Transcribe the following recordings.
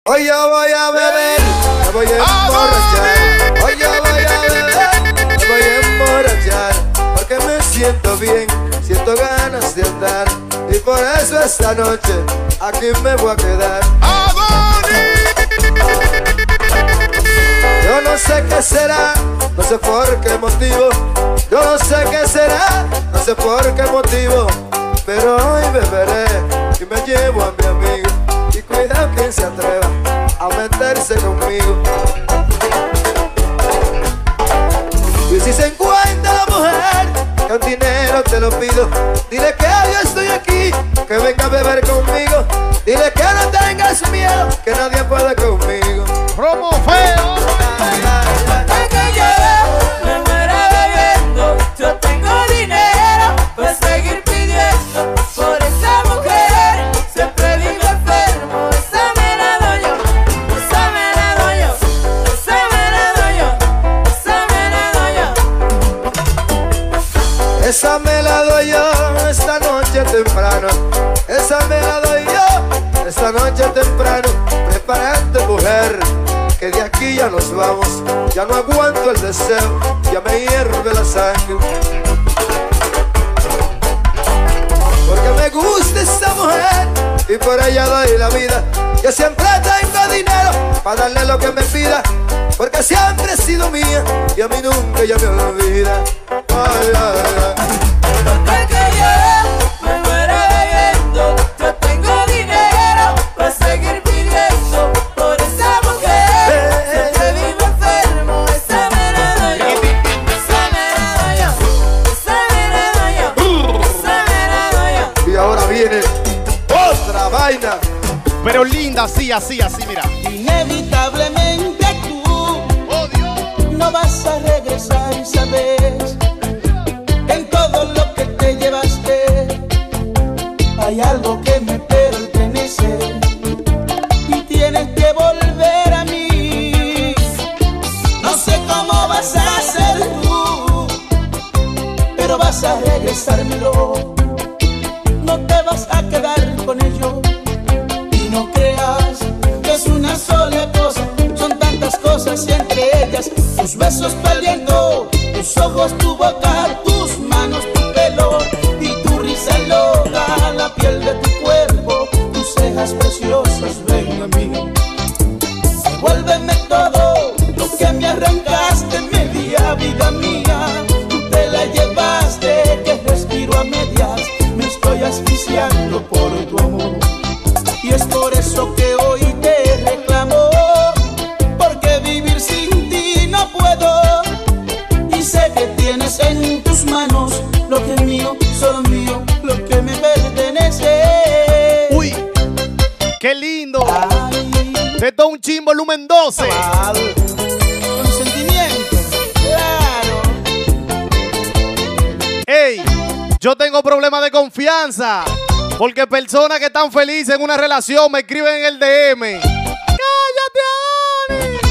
Hoy yo voy a beber, me voy a emborrachar. Hoy yo voy a beber, me voy a emborrachar. Porque me siento bien, siento ganas de andar. Y por eso esta noche aquí me voy a quedar. Yo no sé qué será, no sé por qué motivo. Yo no sé qué será, no sé por qué motivo. Pero hoy beberé y me llevo a mi amigo. Y cuidado quien se atreva a meterse conmigo. Y si se encuentra la mujer con dinero te lo pido, dile que yo estoy aquí, que venga a beber conmigo. Dile que no tengas miedo, que nadie puede conmigo. Promo feo. Que yo me muera bebiendo, yo tengo dinero para seguir pidiendo. Por esa mujer siempre vivo enfermo. Esa me la doy yo, esa me la doy yo, esa me la doy yo, esa me la doy yo. Esa me la doy yo esta noche temprano. Esa me la doy yo esta noche temprano. Prepárate, mujer, que de aquí ya nos vamos. Ya no aguanto el deseo, ya me hierve la sangre. Porque me gusta esta mujer y por ella doy la vida. Yo siempre tengo dinero para darle lo que me pida, porque siempre he sido mía y a mí nunca ella me olvida. Ay, ay, ay. Porque yo me muera bebiendo, yo tengo dinero para seguir pidiendo. Por esa mujer siempre vivo enfermo. Esa me la doy yo, esa me la doy yo, esa me la doy yo, esa me la doy yo. Y ahora viene otra vaina. Pero linda, así, así, así, mira. Inevitablemente tú no vas a regresar, sabes. En todo lo que te llevaste hay algo que me pertenece y tienes que volver a mí. No sé cómo vas a hacer tú, pero vas a regresármelo. No te vas a quedar con ello. No creas que es una sola cosa, son tantas cosas y entre ellas tus besos, tu aliento, tus ojos, tu boca, tus manos, tu pelo y tu risa loca, la piel de tu cuerpo, tus cejas preciosas. Ven a mí, devuélveme todo lo que me arrancaste, media vida mía. Tú te la llevaste, que respiro a medias, me estoy asfixiando por tu amor. Y es por eso que hoy te reclamo, porque vivir sin ti no puedo. Y sé que tienes en tus manos lo que es mío, solo mío, lo que me pertenece. Uy, qué lindo. Ay, Esto es un Chin volumen 12. con sentimiento, claro. Ey, yo tengo problemas de confianza, porque personas que están felices en una relación me escriben en el DM. ¡Cállate, Adonis!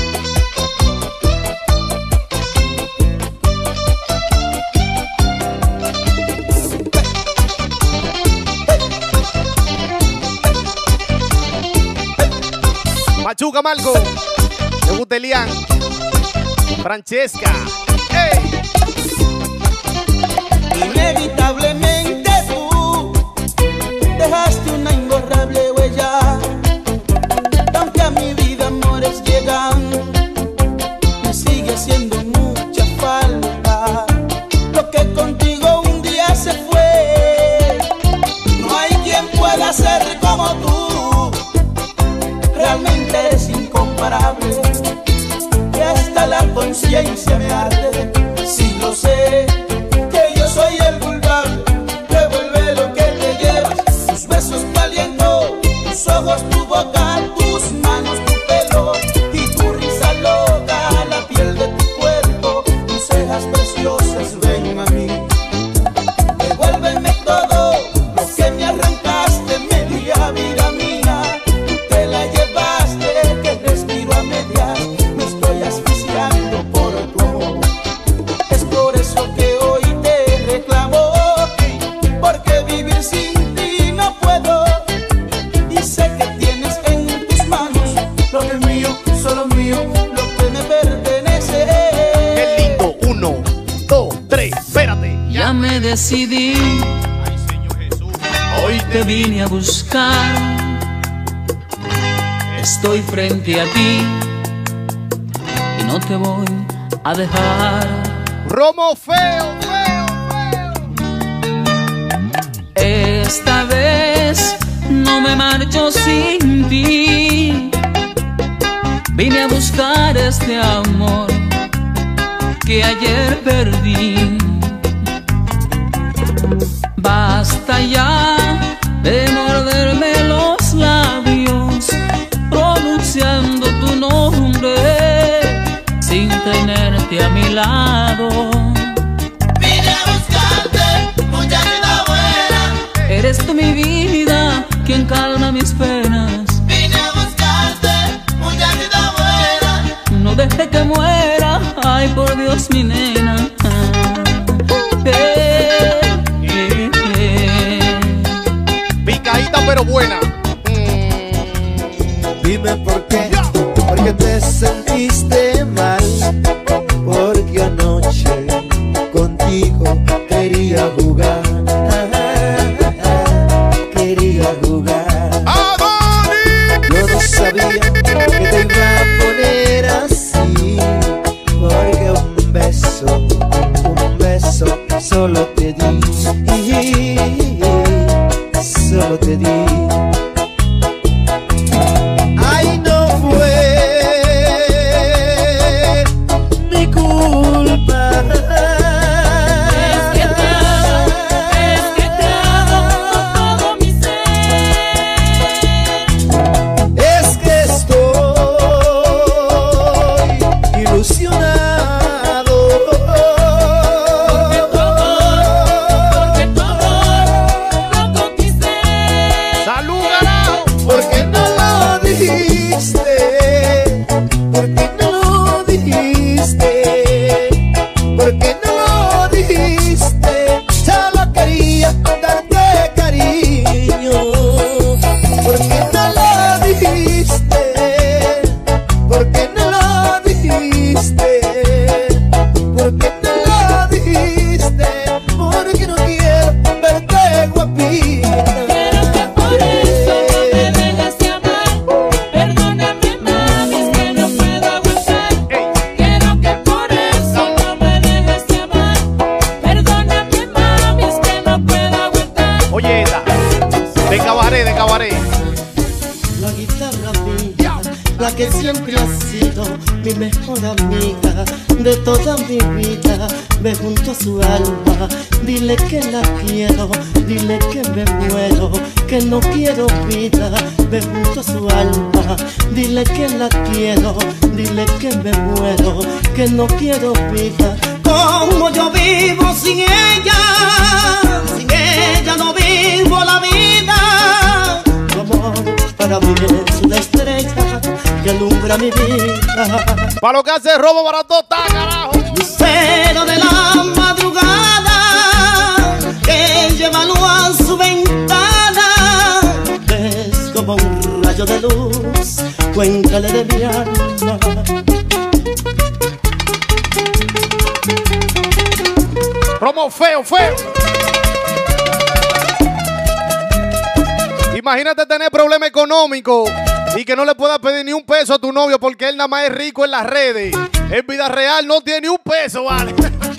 Machuca, Marco. De Butelian. Francesca. ¡Ey! Inevitablemente tú dejaste una imborrable huella, aunque a mi vida amores llegan, me sigue haciendo mucha falta. Lo que contigo un día se fue, no hay quien pueda ser como tú. Realmente es incomparable, que hasta la conciencia me arde. Si lo sé, que yo soy el vulgar, devuelve lo que te llevas. Tus besos lo que es mío, solo mío, lo que me pertenece. Qué lindo. 1, 2, 3, espérate. Ya me decidí, Ay, Señor Jesús. hoy te vine a buscar. Estoy frente a ti y no te voy a dejar. Romo feo, feo, feo. Esta vez no me marcho sin ti. Vine a buscar este amor que ayer perdí. Basta ya de morderme los labios pronunciando tu nombre sin tenerte a mi lado. Vine a buscarte, muchachita buena. Eres tú mi vida, quien calma mis penas. Vine a buscarte, muchachita buena. No deje que muera, ay por Dios mi nena. Picadita pero buena. Dime por qué, porque te sentiste mal, porque anoche contigo quería jugar, quería jugar. Yo no sabía que te iba a poner así, porque un beso solo te di, solo te di. Ay, no fue mi culpa. Es que te amo con todo mi ser. Es que estoy ilusionado. Porque tu amor lo conquisté. ¡Salud, carajo! Porque no lo dijiste, porque no lo dijiste, porque no lo dijiste. Solo quería darte cariño. Porque no lo dijiste, porque no lo dijiste, porque no lo dijiste, porque no quiero verte guapita. Quiero que por eso no me dejes de amar. Perdóname, mami, es que no puedo aguantar. Quiero que por eso no me dejes de amar. Perdóname, mami, es que no puedo aguantar. Oye, esta. De cabaret. La guitarra mía, la que siempre ha sido mi mejor amiga de toda mi vida. Ve junto a su alma, dile que la quiero, dile que me muero, que no quiero vida. Ve junto a su alma, dile que la quiero, dile que me muero, que no quiero vida. Como yo vivo sin ella no vivo la vida. Tu amor para mí es una estrella que alumbra mi vida. Para lo que hace robo barato está, carajo. Lucero de la madrugada que lleva luz a su ventana. Ves como un rayo de luz, cuéntale de mi alma. Romo feo. Imagínate tener problema económico y que no le puedas pedir ni un peso a tu novio porque él nada más es rico en las redes. En vida real no tiene ni un peso, vale.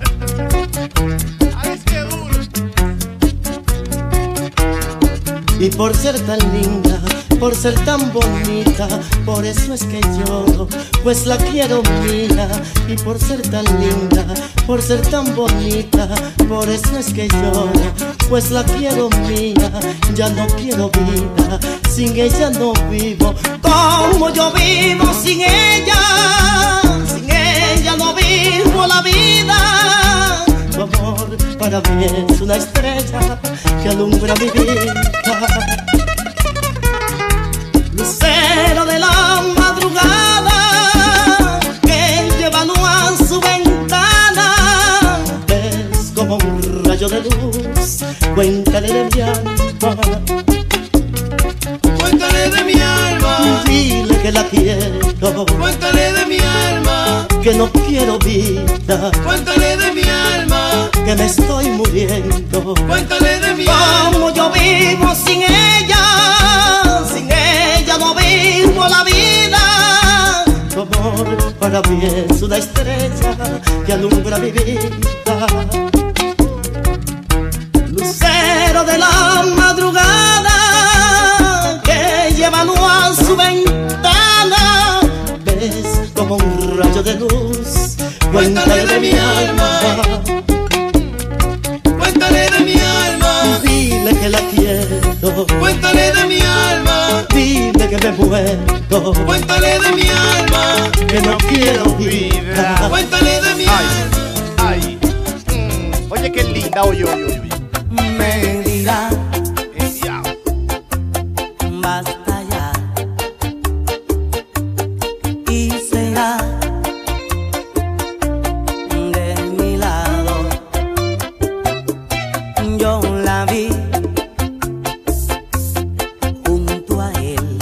Ay, qué duro. Y por ser tan linda, por ser tan bonita, por eso es que lloro, pues la quiero mía. Y por ser tan linda, por ser tan bonita, por eso es que lloro, pues la quiero mía. Ya no quiero vida, sin ella no vivo. Como yo vivo sin ella no vivo la vida. Tu amor para mí es una estrella que alumbra mi vida. Lucero de la madrugada que lleva luz a su ventana. Ves como un rayo de luz, cuéntale de mi alma. Cuéntale de mi alma. Dile que la quiero, Cuéntale de mi alma que no quiero vida. Cuéntale de mi alma que me estoy muriendo. Cuéntale de mi alma cómo yo vivo sin ella. Sin ella no vivo la vida. Tu amor para mí es una estrella que alumbra mi vida. Lucero de la madrugada que lleva luz a su ventana. Ves como un rayo de luz. Cuéntale de mi alma. Cuéntale de mi alma. Dile que la quiero. Cuéntale de mi alma. Dile que me muero. Cuéntale de mi alma que no quiero vida. Cuéntale de mi alma. Ay, oye, qué linda, oye, oye, oye. Me dirá, basta ya, y será de mi lado. Yo la vi junto a él,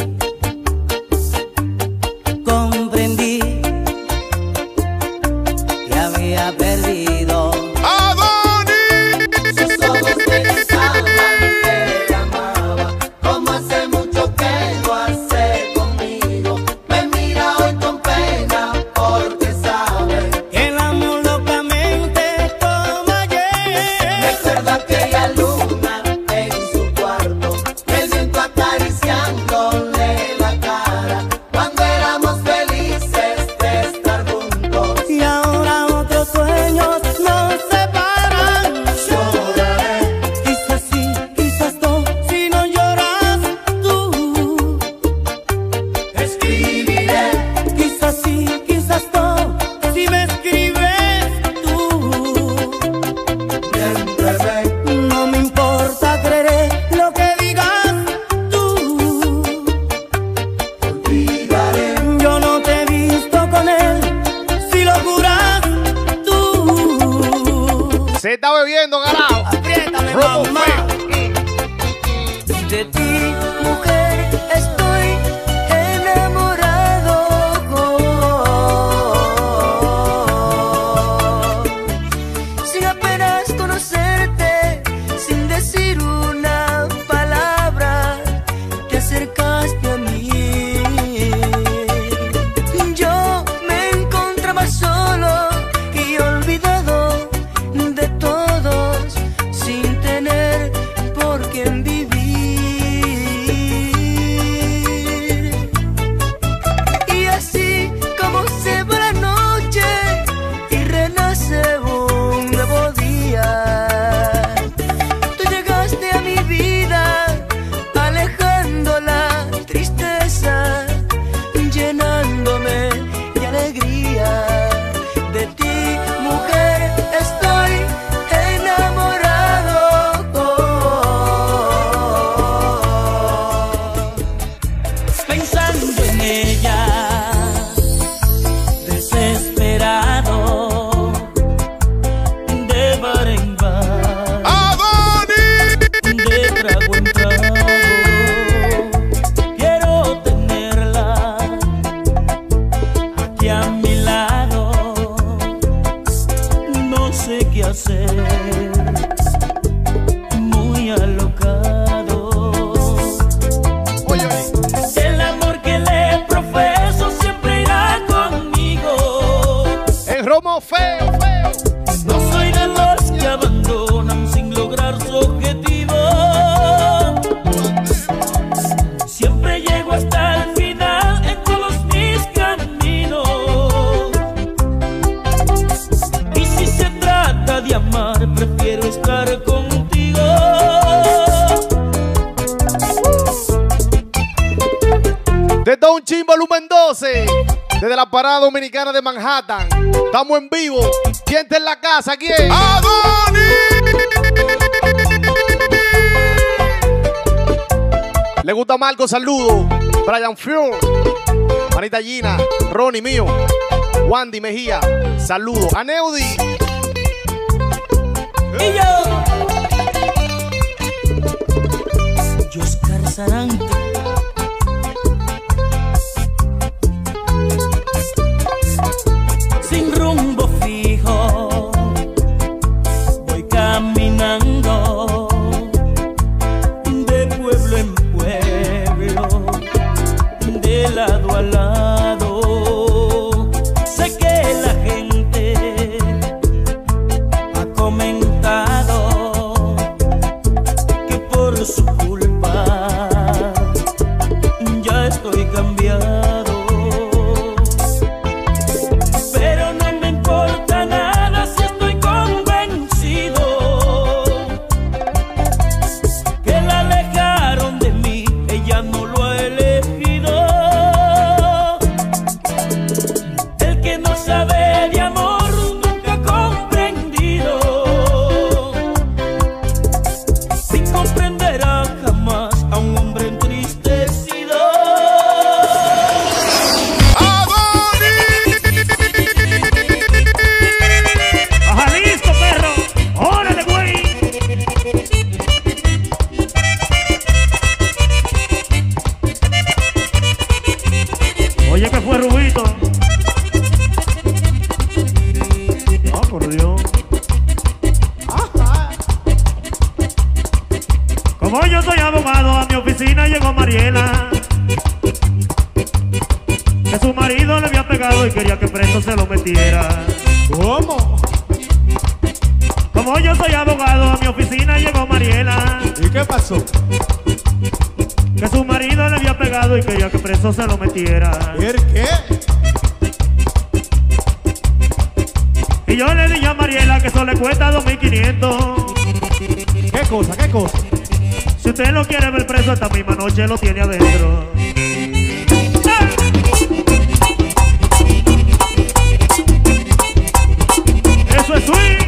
comprendí que había perdido. Se está bebiendo, galao. Apriétame, Romo mamá. feo. De ti, mujer, estoy enamorado. Sin apenas conocerte, sin decir una palabra, te acercaste a mí. Yo me encontraba solo y olvidado de todos, sin tener por quién vivir. Y así como se va la noche y renace un nuevo día, tú llegaste a mi vida, alejando la tristeza, llenándome de alegría. De ti, mujer, estoy enamorado. Pensando en ella, desesperado, de bar en bar, de trago en trago, quiero tenerla aquí a mi lado. No sé qué hacer, muy alocado. Oye, oye. El amor que le profeso siempre irá conmigo. El romo feo, feo. No soy de los que abandonan sin lograr su objetivo. Siempre llego hasta el final en todos mis caminos. Y si se trata de amar, prefiero estar contigo. De Don Chin volumen 12. Desde la parada dominicana de Manhattan. Estamos en vivo. ¿Quién está en la casa? ¿Quién? Le gusta Marco, saludo. Brian Fury, Manita Gina, Ronnie mío, Wandy Mejía, saludo. A Neudi. Y yo, Oscar Sarante. al lado. Sé que la gente ha comentado que por su culpa ya estoy cambiado. Pero no me importa nada si estoy convencido que la alejaron de mí, ella no lo ha elegido. El que no sabe de amor nunca ha comprendido, sin comprenderá jamás a un hombre entristecido. ¡Baja listo, perro! ¡Órale, güey! Oye, ¿qué fue, Rubito? No, por Dios. Como yo soy abogado, a mi oficina llegó Mariela, que su marido le había pegado y quería que preso se lo metiera. ¿Cómo? Como yo soy abogado, a mi oficina llegó Mariela, ¿Y qué pasó? que su marido le había pegado y quería que preso se lo metiera. ¿Y el qué? Y yo le dije a Mariela que eso le cuesta 2.500. ¿Qué cosa? ¿Qué cosa? Si usted lo quiere ver preso, esta misma noche lo tiene adentro. Eso es swing.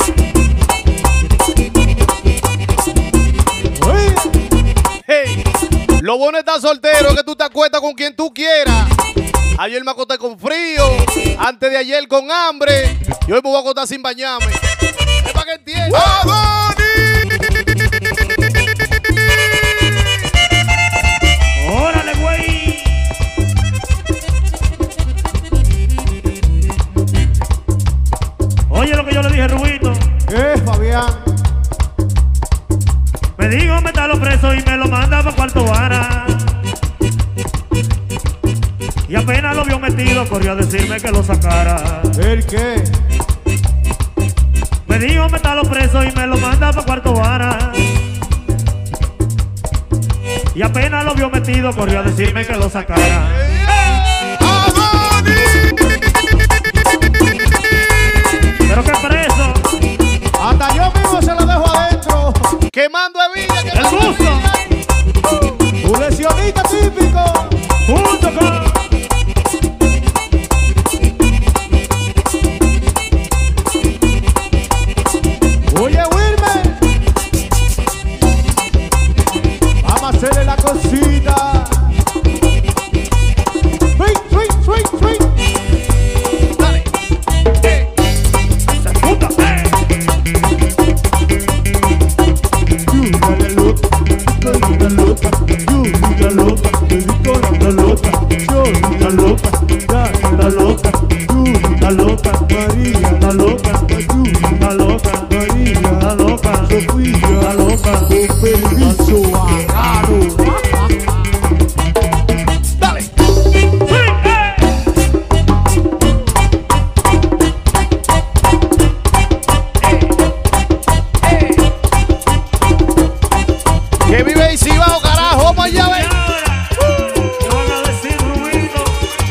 Uy. Hey, lo bueno de estar soltero es que tú te acuestas con quien tú quieras. Ayer me acosté con frío, antes de ayer con hambre, y hoy me voy a acostar sin bañarme. Es para que entiendas. Órale, güey. Oye lo que yo le dije, Rubito. Fabián? Me dijo métalo preso y me lo manda pa' Cuarto Vara. Y apenas lo vio metido, corrió a decirme que lo sacara. ¿El qué? Me dijo métalo preso y me lo manda pa' Cuarto Vara. Y apenas lo vio metido, corrió a decirme que lo sacara. Pero que preso, Hasta yo mismo se lo dejo adentro. Quemando hebilla. el gusto, Un lesionista típico. junto con... Oye, Wilmer. Vamos a hacerle la cosita. Swing, swing, swing, swing. Dale. ¡Se puta! Que vive y si va, carajo, vamos allá, ven. ¿Qué van a decir, Rubito?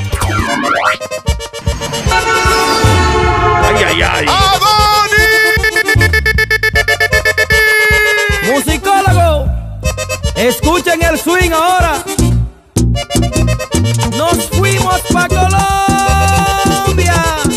Ay, ay, ay. Musicólogo, escuchen el swing ahora. Nos fuimos pa' Colombia.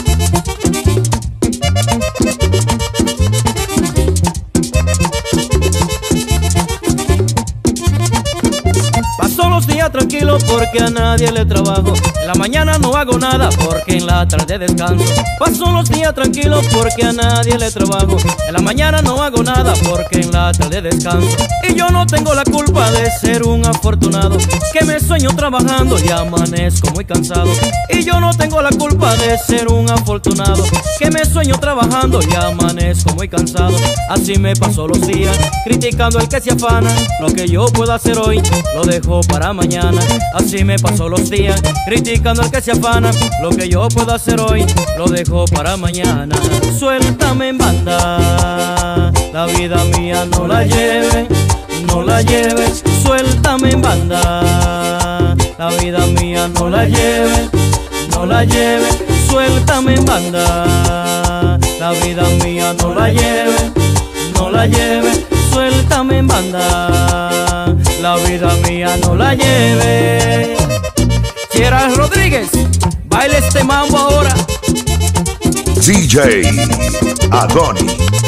Paso los días tranquilos porque a nadie le trabajo. En la mañana no hago nada porque en la tarde descanso. Paso los días tranquilos porque a nadie le trabajo. En la mañana no hago nada porque en la tarde descanso. Y yo no tengo la culpa de ser un afortunado, que me sueño trabajando y amanezco muy cansado. Y yo no tengo la culpa de ser un afortunado, que me sueño trabajando y amanezco muy cansado. Así me paso los días criticando al que se afana. Lo que yo puedo hacer hoy lo dejo para mañana. Así me paso paso los días criticando al que se afana. Lo que yo puedo hacer hoy lo dejo para mañana. Suéltame en banda, la vida mía no la lleve, no la lleves. Suéltame en banda, la vida mía no la lleve, no la lleve. Suéltame en banda, la vida mía no la lleve, no la lleve. Suéltame en banda, la vida mía no la lleve. Gerald Rodríguez, baila este mambo ahora. DJ Adoni.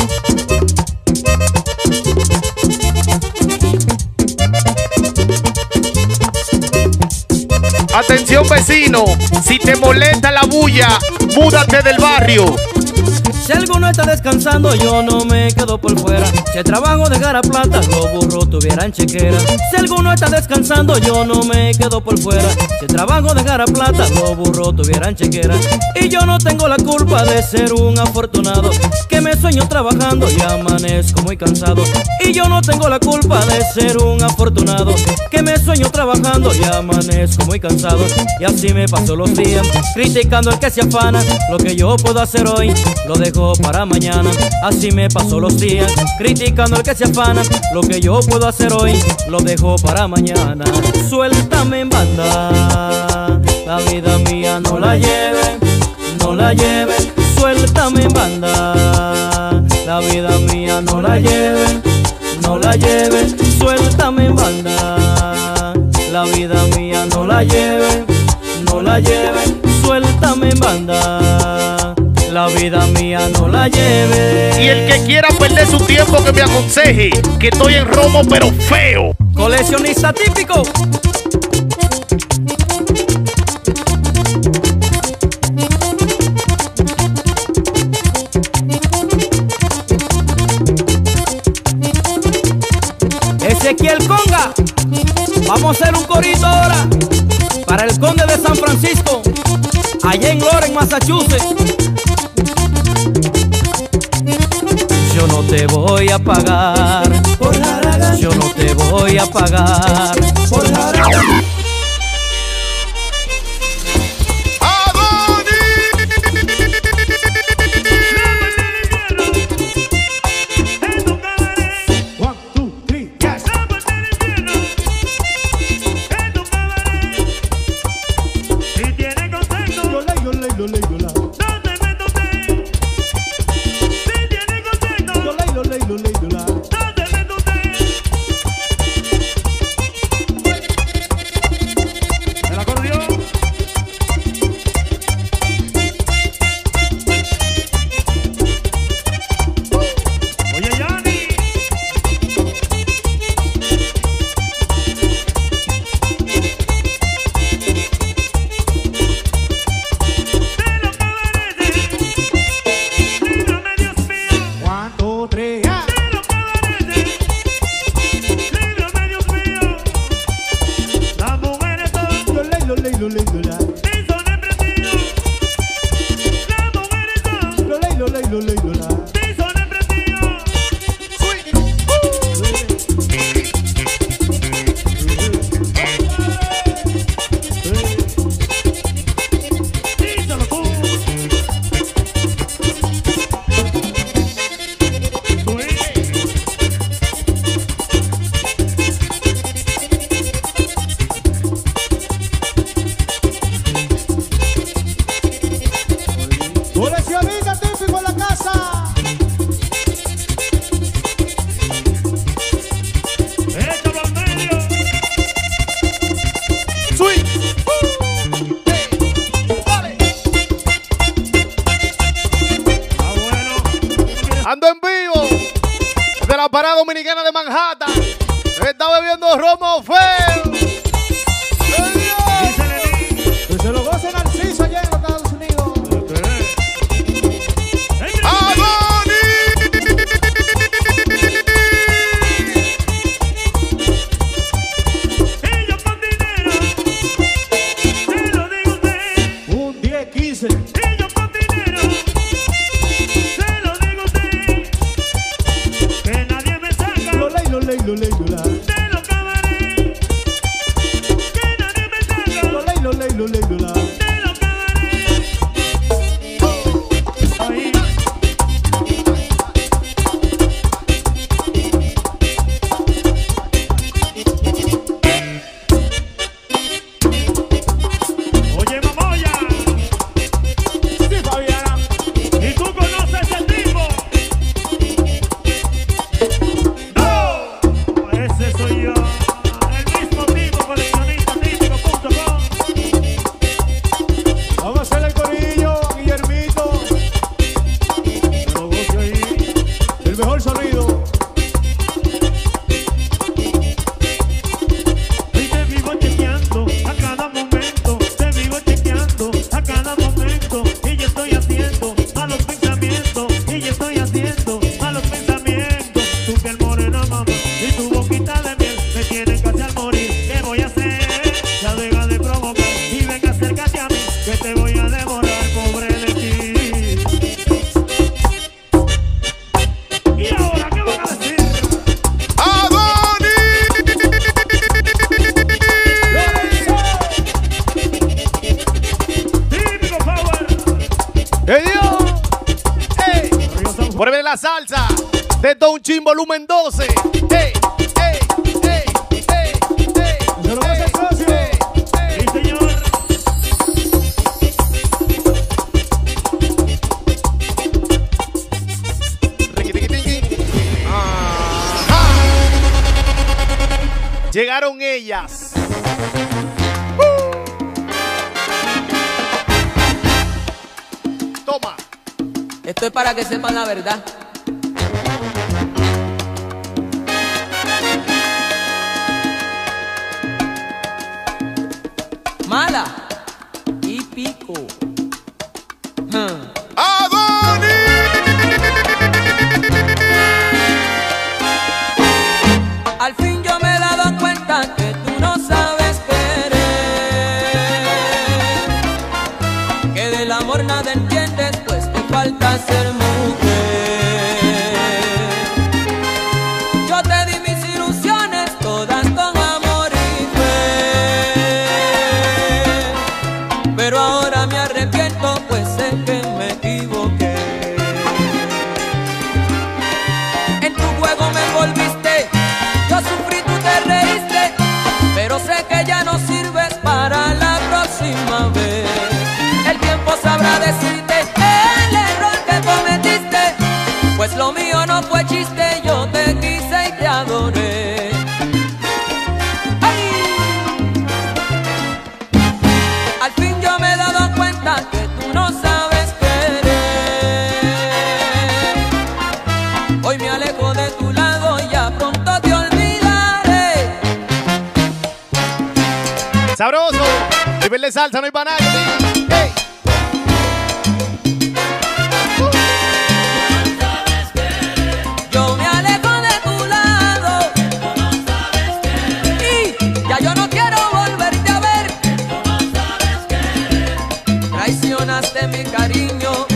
Atención vecino, si te molesta la bulla, múdate del barrio. Si alguno está descansando, yo no me quedo por fuera. Si el trabajo dejara plata, los burros tuvieran chequera. Si alguno está descansando, yo no me quedo por fuera. Si el trabajo dejara plata, los burros tuvieran chequera. Y yo no tengo la culpa de ser un afortunado, que me sueño trabajando y amanezco muy cansado. Y yo no tengo la culpa de ser un afortunado, que me sueño trabajando y amanezco muy cansado. Y así me paso los días criticando al que se afana. Lo que yo puedo hacer hoy lo dejo para mañana. Así me paso los días criticando al que se afana. Lo que yo puedo hacer hoy lo dejo para mañana. Suéltame en banda, la vida mía no la lleve, no la lleve. Suéltame en banda, la vida mía no la lleve, no la lleve. Suéltame en banda, la vida mía no la lleve, no la lleve. Suéltame en banda, la vida mía no la lleve. Y el que quiera perder su tiempo que me aconseje, que estoy en romo pero feo. Coleccionista típico. Ezequiel Conga. Vamos a hacer un corito ahora para el conde de San Francisco, allá en Lawrence, Massachusetts. Yo no te voy a pagar por la, yo no te voy a pagar por la. Ando en vivo desde la parada dominicana de Manhattan. Está bebiendo romo feo. Que se lo goce Narciso allá en los Estados Unidos. Ellos con dinero, se lo digo a usted. Un 10, 15. Ellos con dinero, se lo digo a usted. Que nadie me saca Lo ley, de los cabarets. Que nadie me saca momento y yo estoy haciendo malos pensamientos y yo estoy haciendo malos pensamientos. Tu piel morena, mamá, y tu boquita de miel me tienen casi al morir. ¿Qué voy a hacer? Ya deja de provocar y venga, acércate a mí, que te voy a devorar, pobre de ti. ¿Y ahora qué van a decir? Típico Power. ¡Ey, Dios! ¡Ey! Mueve la salsa de Don Chin volumen 12. ¡Ey! ¡Ey! ¡Ey! ¡Ey! ¡Ey! Se lo pasa el socio. ¡Ey! ¡Ey! Sí, señor. Riqui-tiqui-tiqui. Ajá. Llegaron ellas. Toma. Esto es para que sepan la verdad. Mala y pico. Al fin yo me he dado cuenta que tú no sabes querer, que del amor nada entiendes, pues te falta ser mujer. Yo te di mis ilusiones todas con amor y fe, pero ahora me arrepiento, pues sé que me equivoqué. En tu juego me envolviste, yo sufrí, tú te reíste, pero sé que ya no sirves para la próxima vez. El tiempo sabrá decirte el error que cometiste, pues lo mío no fue chiste, yo te quise y te adoré. ¡Ay! Al fin yo me he dado cuenta que tú no sabes querer. Hoy me alejo de tu lado y ya pronto te olvidaré. Sabroso. Nivel de salsa, no hay para nadie. ¿Sí? ¡Ey! Yo me alejo de tu lado y ya yo no quiero volverte a ver. Traicionaste mi cariño.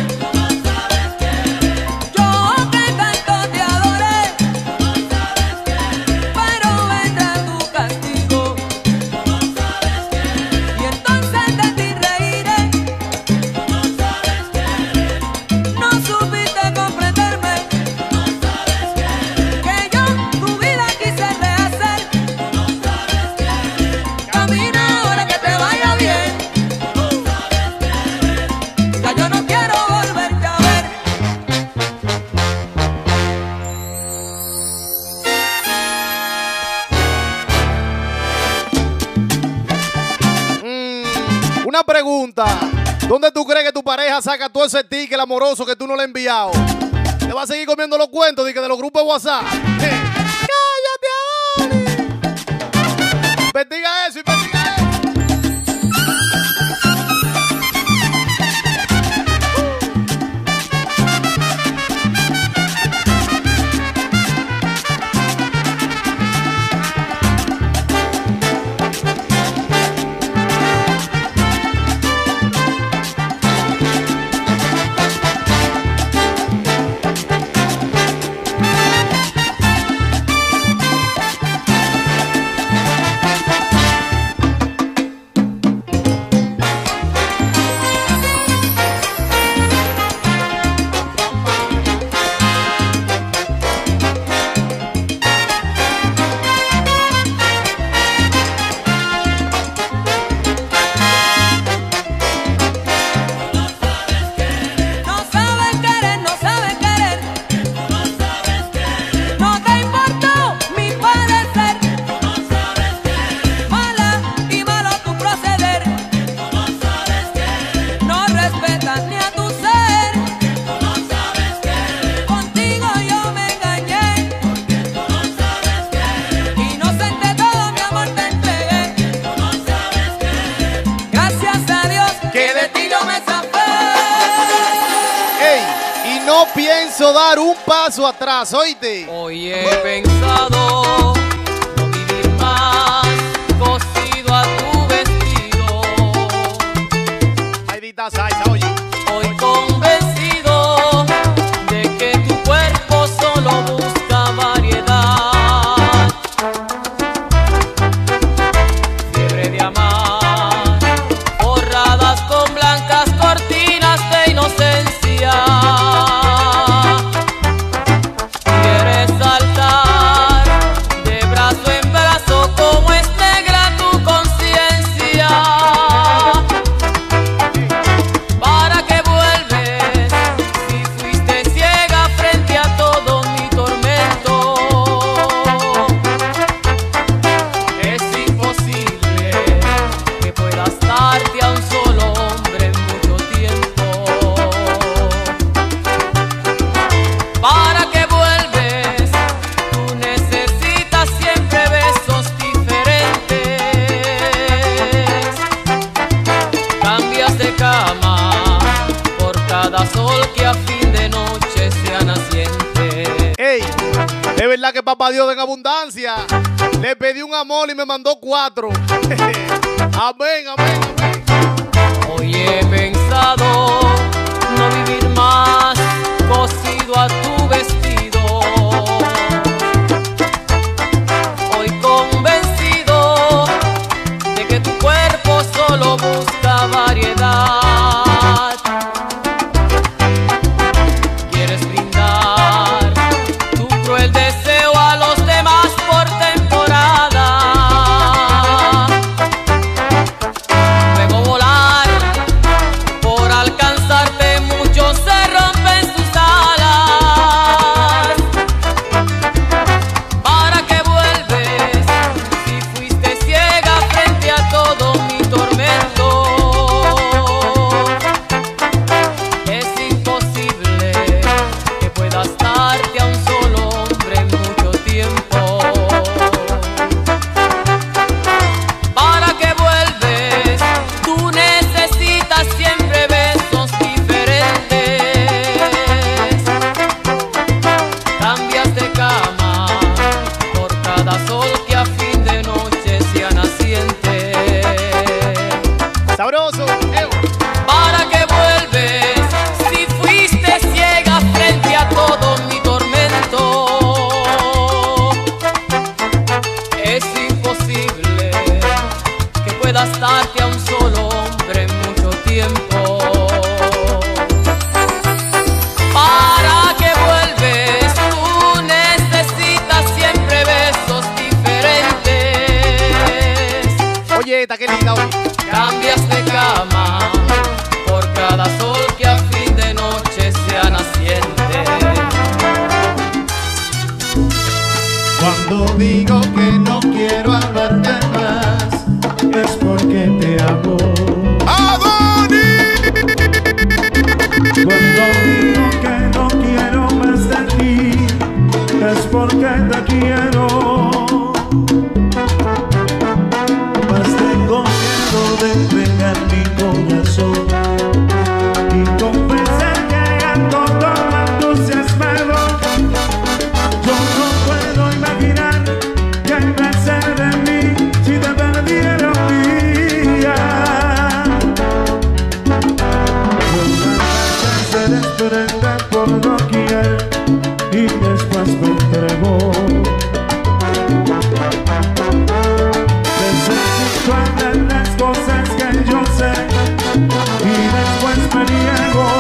Yo que tanto te adoré, pero vendrá tu castigo. Y entonces de ti reiré. No supiste comprenderme, que yo tu vida quise rehacer. Camina ahora, que te vaya bien. Ya yo no quiero volverte a ver. Una pregunta. ¿Dónde tú crees que tu pareja saca todo ese ticket amoroso que tú no le has enviado? ¿Te va a seguir comiendo los cuentos de los grupos de WhatsApp? ¡Cállate ahora! Investiga eso, investiga eso. Que de ti yo me zafé. No pienso dar un paso atrás, oíste. Hoy he pensado no vivir más cosido a tu vestido. Maldita salsa, oye. Hoy convencido de que tu cuerpo solo busca variedad. Fiebre de amar, forradas con blancas cortinas de inocencia. Quieres saltar de brazo en brazo como es negra tu conciencia. ¿Para qué vuelves si fuiste ciega frente a todo mi tormento? Es imposible que puedas darte a un solo hombre en mucho tiempo. ¿Para qué vuelves? Tú necesitas siempre besos diferentes. Cambias de cama por cada sol que a fin de noche sea naciente. Ey, de verdad que papá Dios en abundancia. Le pedí un amor y me mandó 4. Amén, amén, amén. Hoy he pensado no vivir más cosido a tu vestido. Hoy convencido de que tu cuerpo solo busca variedad. Quieres brindar tu cruel deseo a los demás por temporada. Luego volar por alcanzarte, muchos se rompen sus alas. ¿Para qué vuelves si fuiste ciega frente a todo mi tormento? Es imposible que puedas darte a un solo hombre en mucho tiempo. ¿Para qué vuelves? Tú necesitas siempre besos diferentes. Cambias de cama por cada sol que a fin de noche sea naciente. Sabroso. ¿Para qué vuelves si fuiste ciega frente a todo mi tormento? Es imposible que puedas darte a un solo hombre en mucho tiempo. ¿Para qué vuelves? Tú necesitas siempre besos diferentes. Oye, esta qué linda, oye. Cambias de cama por cada sol que a fin de noche sea naciente. Cuando digo que no quiero hablarte más, es porque te amo. Cuando digo que no quiero más de ti, es porque te quiero. Mas tengo miedo de entregar mi corazón y confesar que ando todo entusiasmado. Yo no puedo imaginar que iba a ser de mí si te perdiera un día. Yo una vez se desprende por doquier y después me entregó. Necesito hablar las cosas que yo sé y después me niego.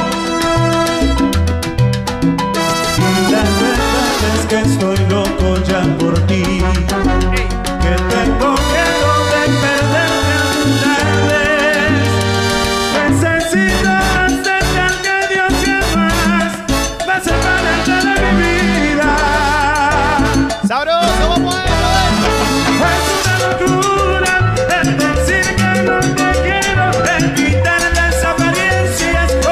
Y la verdad es que estoy loco ya por ti, que tengo miedo de perderme una vez. Necesito aceptar que Dios jamás va a separarte de mi vida. Sabroso, vamos a ver. Es una locura el decir que no te quiero, el quitar las apariencias. Oh,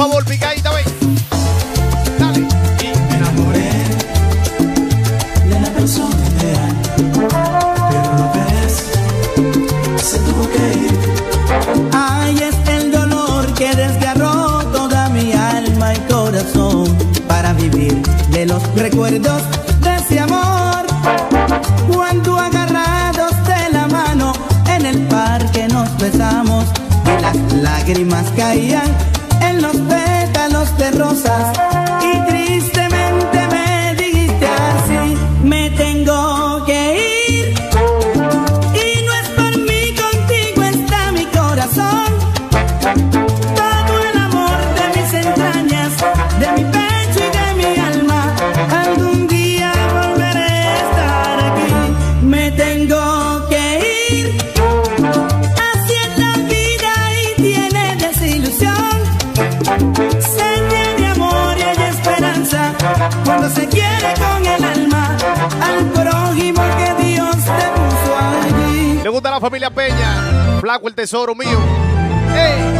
favor, picadita, ven. Dale. Me enamoré de la persona ideal, pero lo ves, se tuvo que ir. Ay, es el dolor que desgarró toda mi alma y corazón para vivir de los recuerdos de ese amor. Cuando agarrados de la mano en el parque nos besamos y las lágrimas caían en los pétalos de rosas y tristemente me dijiste así: me tengo que ir y no es por mí, contigo está mi corazón. Todo el amor de mis entrañas, de mi pecho y de mi alma, algún día volveré a estar aquí. Me tengo que ir, así es la vida y tiene desilusión. Se tiene amor y hay esperanza cuando se quiere con el alma al prójimo que Dios te puso allí. Le gusta la familia Peña. Flaco, el tesoro mío. ¡Ey!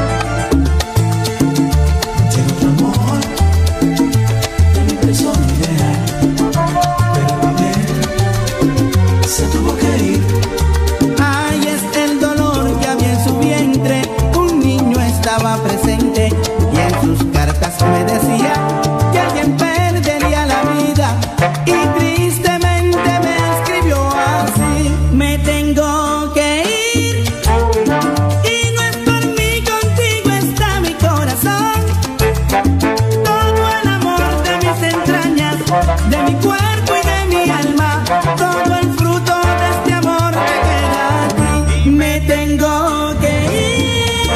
Tiene otro amor de mi persona ideal, pero también se tuvo que ir. Ay, es el dolor que había en su vientre. Un niño estaba presente y en sus cartas me decía que alguien perdería la vida y tristemente me escribió así: me tengo que ir y no es por mí, contigo está mi corazón. Todo el amor de mis entrañas, de mi cuerpo y de mi alma, todo el fruto de este amor te queda a ti. Me tengo que ir.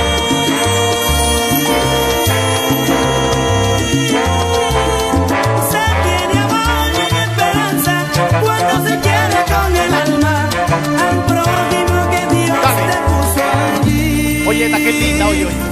Se tiene amor y hay esperanza cuando se quiere con el alma al prójimo que Dios te puso allí. Oye, esta que linda, oye, oye.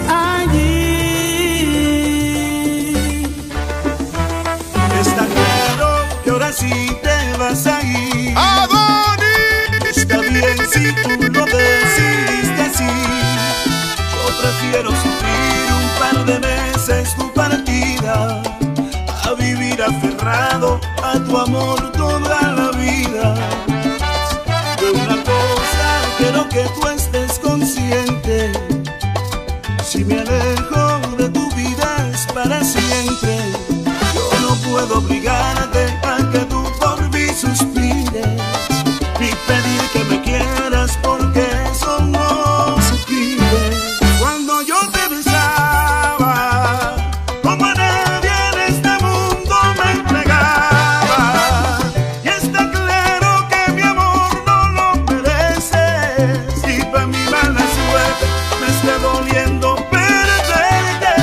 Está claro que ahora sí te vas a ir. ¡Adonis! Está bien si tú lo decidiste así. Yo prefiero sufrir un par de meses tu partida a vivir aferrado a tu amor toda la vida. De una cosa quiero que tú estés consciente: si me alejo de tu vida es para siempre. Yo no puedo obligarte a que tú por mí suspires, ni pedir que me quieras porque eso no se pide. Cuando yo te besaba, como a nadie en este mundo me entregaba, y está claro que mi amor no lo mereces, y para mi mala suerte me esté doliendo perderte.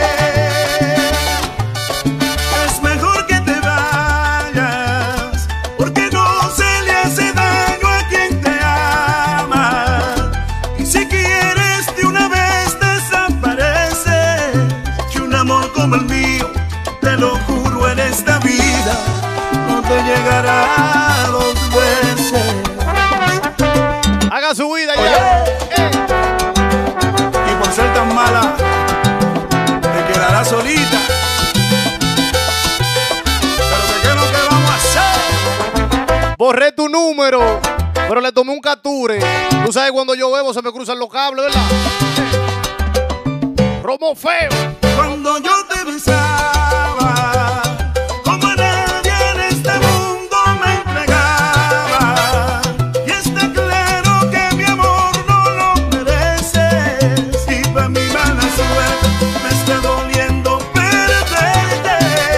Es mejor que te vayas, porque no se le hace daño a quien te ama. Y si quieres de una vez desapareces, que un amor como el mío, te lo juro en esta vida, no te llegará 2 veces. Haga su vida ya. Y por ser tan mala, te quedarás solita. Pero ¿qué es lo que vamos a hacer? Borré tu número, pero le tomé un capture. Tú sabes, cuando yo bebo se me cruzan los cables, ¿verdad? Romo feo. Cuando yo te besaba, como a nadie en este mundo me entregaba, y está claro que mi amor no lo mereces, y para mi mala suerte me esté doliendo perderte.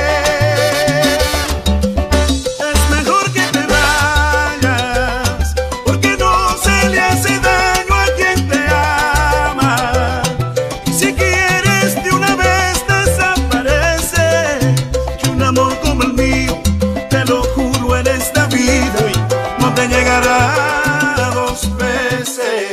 Es mejor que te vayas, porque no se le hace daño a quien te ama. Y si quieres de una vez desaparece, que un amor como el mío, te lo juro en esta vida, no te llegará 2 veces.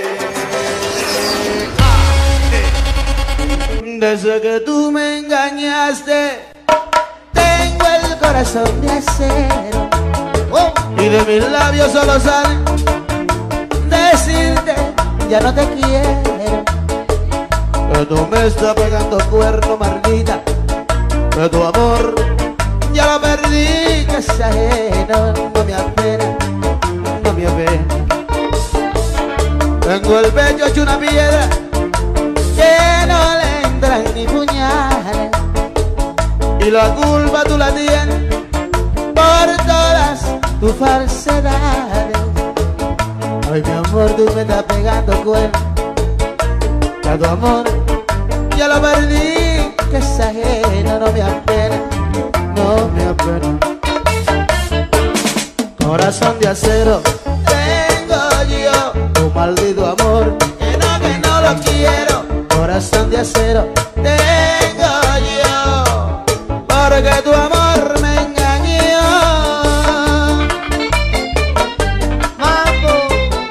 Desde que tú me engañaste, tengo el corazón de acero, y de mis labios solo sale decirte ya no te quiero. que tú me estás pegando cuerno, maldita, que tu amor ya lo perdí, que es ajeno, no me apena, no me apena. Tengo el pecho hecho una piedra que no le entran ni puñales, y la culpa tú la tienes por todas tus falsedades. Ay, mi amor, tú me estás pegando cuerno, que tu amor ya lo perdí, que es ajeno, no me apena, no me apena. Corazón de acero tengo yo, tu maldito amor, que no lo quiero. Corazón de acero tengo yo, porque tu amor me engañó. Mambo.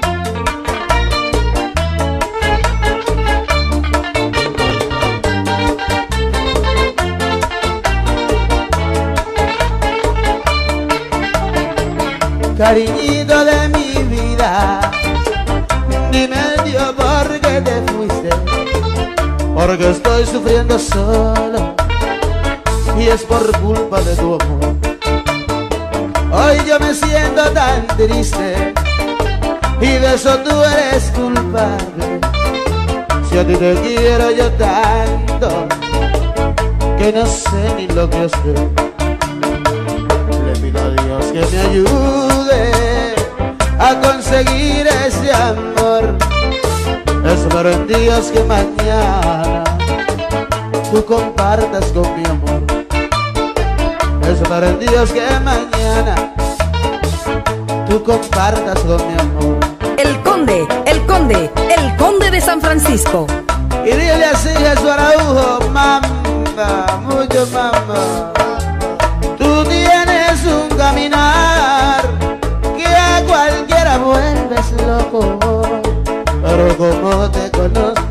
Cariñito de mi vida, dime Dios por qué te fuiste, porque estoy sufriendo solo y es por culpa de tu amor. Hoy yo me siento tan triste y de eso tú eres culpable. Si a ti te quiero yo tanto que no sé ni lo que hacer. Le pido a Dios que me ayude a conseguir ese amor. Espero en Dios que mañana tú compartas con mi amor. Espero en Dios que mañana tú compartas con mi amor. El Conde, el Conde, el Conde de San Francisco. Y dile así a su Araujo, mamá, mucho mamá. Tú tienes un caminar que a cualquiera vuelves loco, pero como te conozco,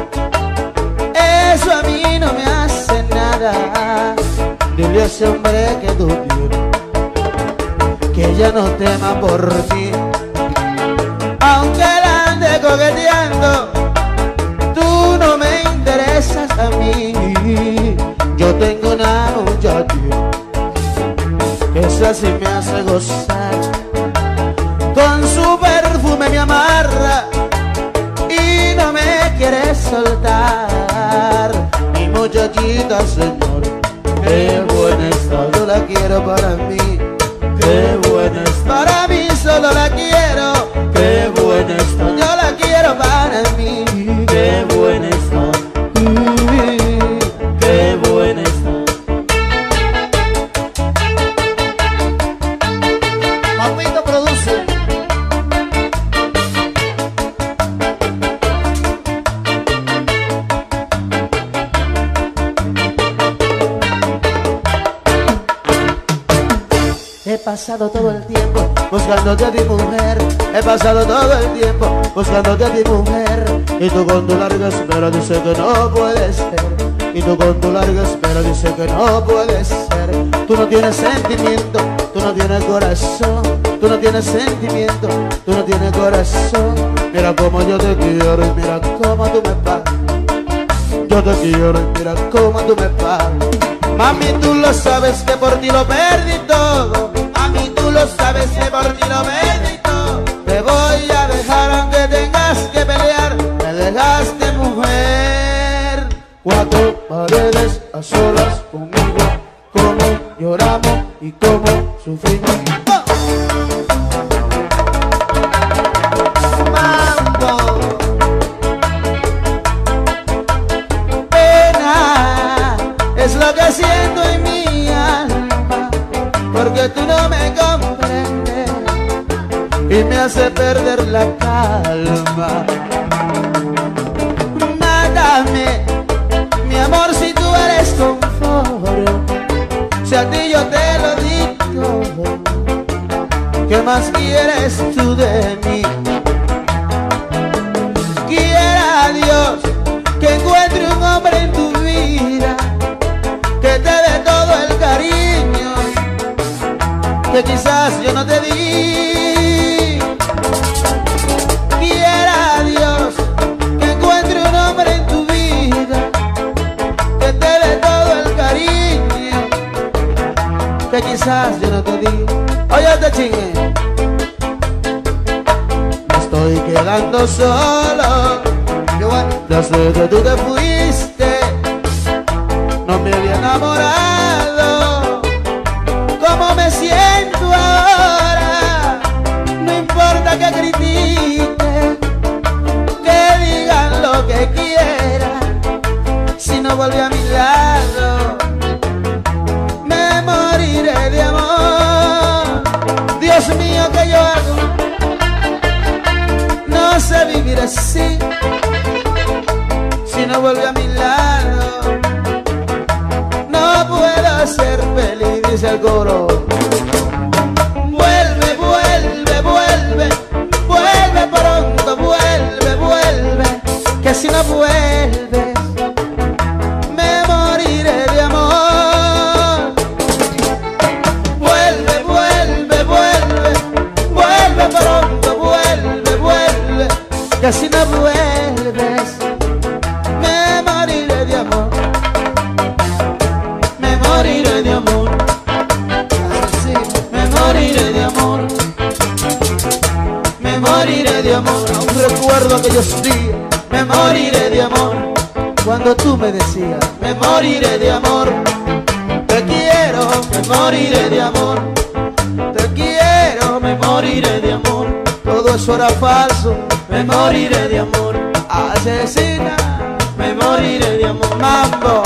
eso a mí no me hace nada. Dile a ese hombre que tú tienes, que ya no tema por ti, aunque la ande coqueteando, tú no me interesas a mí. Yo tengo una muchacha que esa sí me hace gozar, con su perfume me amarra y no me quiere soltar. Mi muchachita, señor, qué buena está, yo la quiero para mí. Qué buena está, para mí solo la quiero. Qué buena está, yo la quiero para mí. Qué buena está, qué buena está. Papito produce. He pasado todo el tiempo buscándote a ti, mujer. He pasado todo el tiempo buscándote a ti, mujer. Y tú con tu larga espera dices que no puede ser. Y tú con tu larga espera dices que no puede ser. Tú no tienes sentimiento, tú no tienes corazón. Tú no tienes sentimiento, tú no tienes corazón. Mira cómo yo te quiero y mira cómo tú me pagas. Yo te quiero y mira cómo tú me pagas. Mami, tú lo sabes que por ti lo perdí todo. Mami, tú lo sabes que por ti lo perdí todo. Te voy a dejar aunque tengas que pelear. Me dejaste, mujer. Cuatro paredes a solas conmigo. Cómo lloramos y cómo sufrimos. ¡Oh! Mambo. Pena es lo que siento en mi alma, porque tú no me comprendes y me hace perder la calma. Mátame, mi amor, si tú eres confort, si a ti yo te lo digo, ¿qué más quieres tú de mí? Quiera Dios que encuentre un hombre en tu vida que te dé todo el cariño que quizás yo no te di. Quiera Dios que encuentre un hombre en tu vida que quizás yo no te di. Oye, te chingue, me estoy quedando solo. Desde que tú te fuiste, no me había enamorado. ¿Cómo me siento ahora? No importa que critiquen, que digan lo que quieran. Si no vuelve a mi lado, me moriré de amor. Dios mío, ¿qué yo hago? No sé vivir así. Si no vuelve a mi lado, no puedo ser feliz, dice el coro. Vuelve, vuelve, vuelve, vuelve pronto, vuelve, vuelve, que si no vuelves, me moriré de amor. Vuelve, vuelve, vuelve, vuelve pronto, vuelve, vuelve, que si no vuelves, me moriré de amor. Me moriré de amor. Sí, me moriré de amor. Me moriré de amor. Aún recuerdo aquellos días. Me moriré de amor. Cuando tú me decías, me moriré de amor. Te quiero, me moriré de amor. Te quiero, me moriré de amor. Todo eso era falso. Me moriré de amor. Asesina, me moriré de amor. Mambo.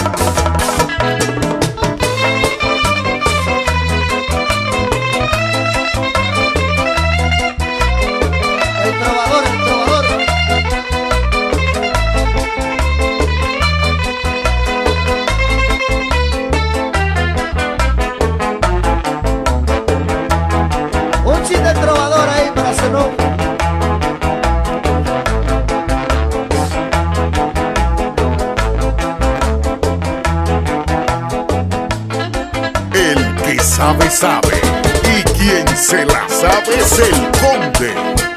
El trovador, el trovador. Un chiste trovador ahí para Zenón. El que sabe, sabe. Y quien se la sabe es el Conde.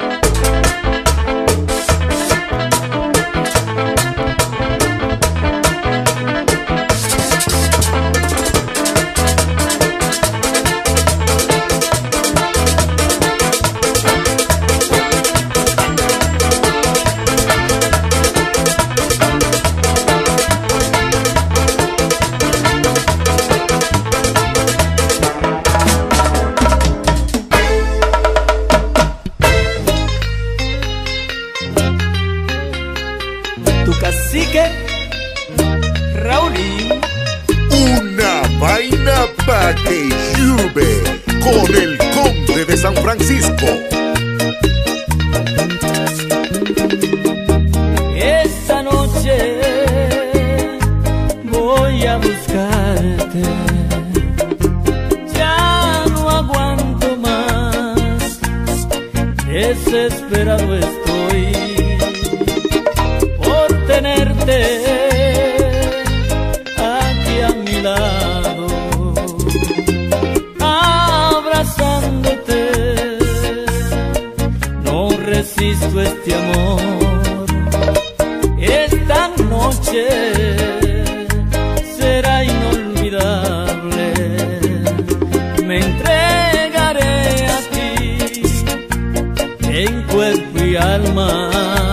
Tu cacique, Raulín. Una vaina pa' que llueve con el Conde de San Francisco. Esta noche voy a buscarte. Ya no aguanto más, desesperado estoy por tenerte aquí a mi lado, abrazándote. No resisto este amor. Esta noche será inolvidable. Me entregaré a ti en cuerpo y alma.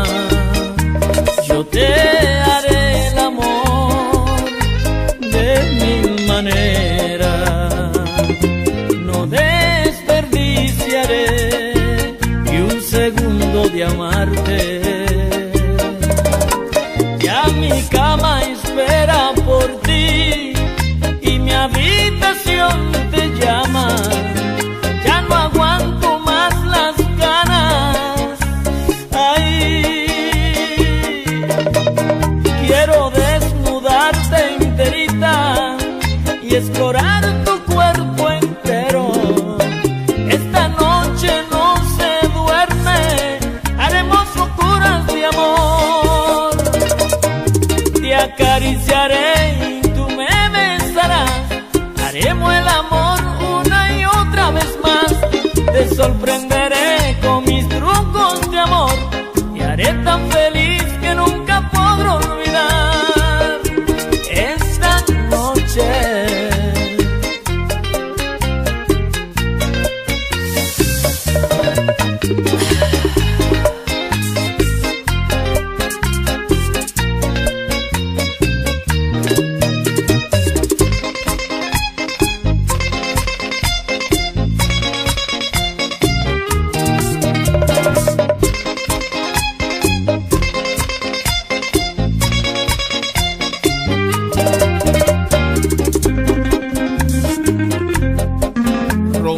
Yo te haré el amor de mil maneras. No desperdiciaré ni un segundo de amarte. Ya mi cama espera por ti y mi habitación te llama. Ya no aguanto más las ganas. Ay, quiero desnudarte enterita y explorar tu cuerpo entero. Esta noche no se duerme, haremos locuras de amor. Te acariciaré y tú me besarás. Haremos el amor una y otra vez más. Te sorprenderé con mis trucos de amor y haré tan feliz que nunca podré olvidar. Esta noche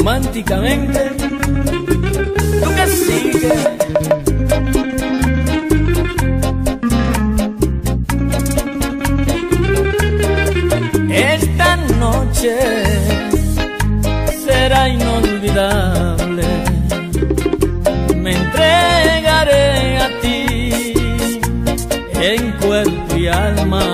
románticamente. Tú que sigues. Esta noche será inolvidable. Me entregaré a ti en cuerpo y alma.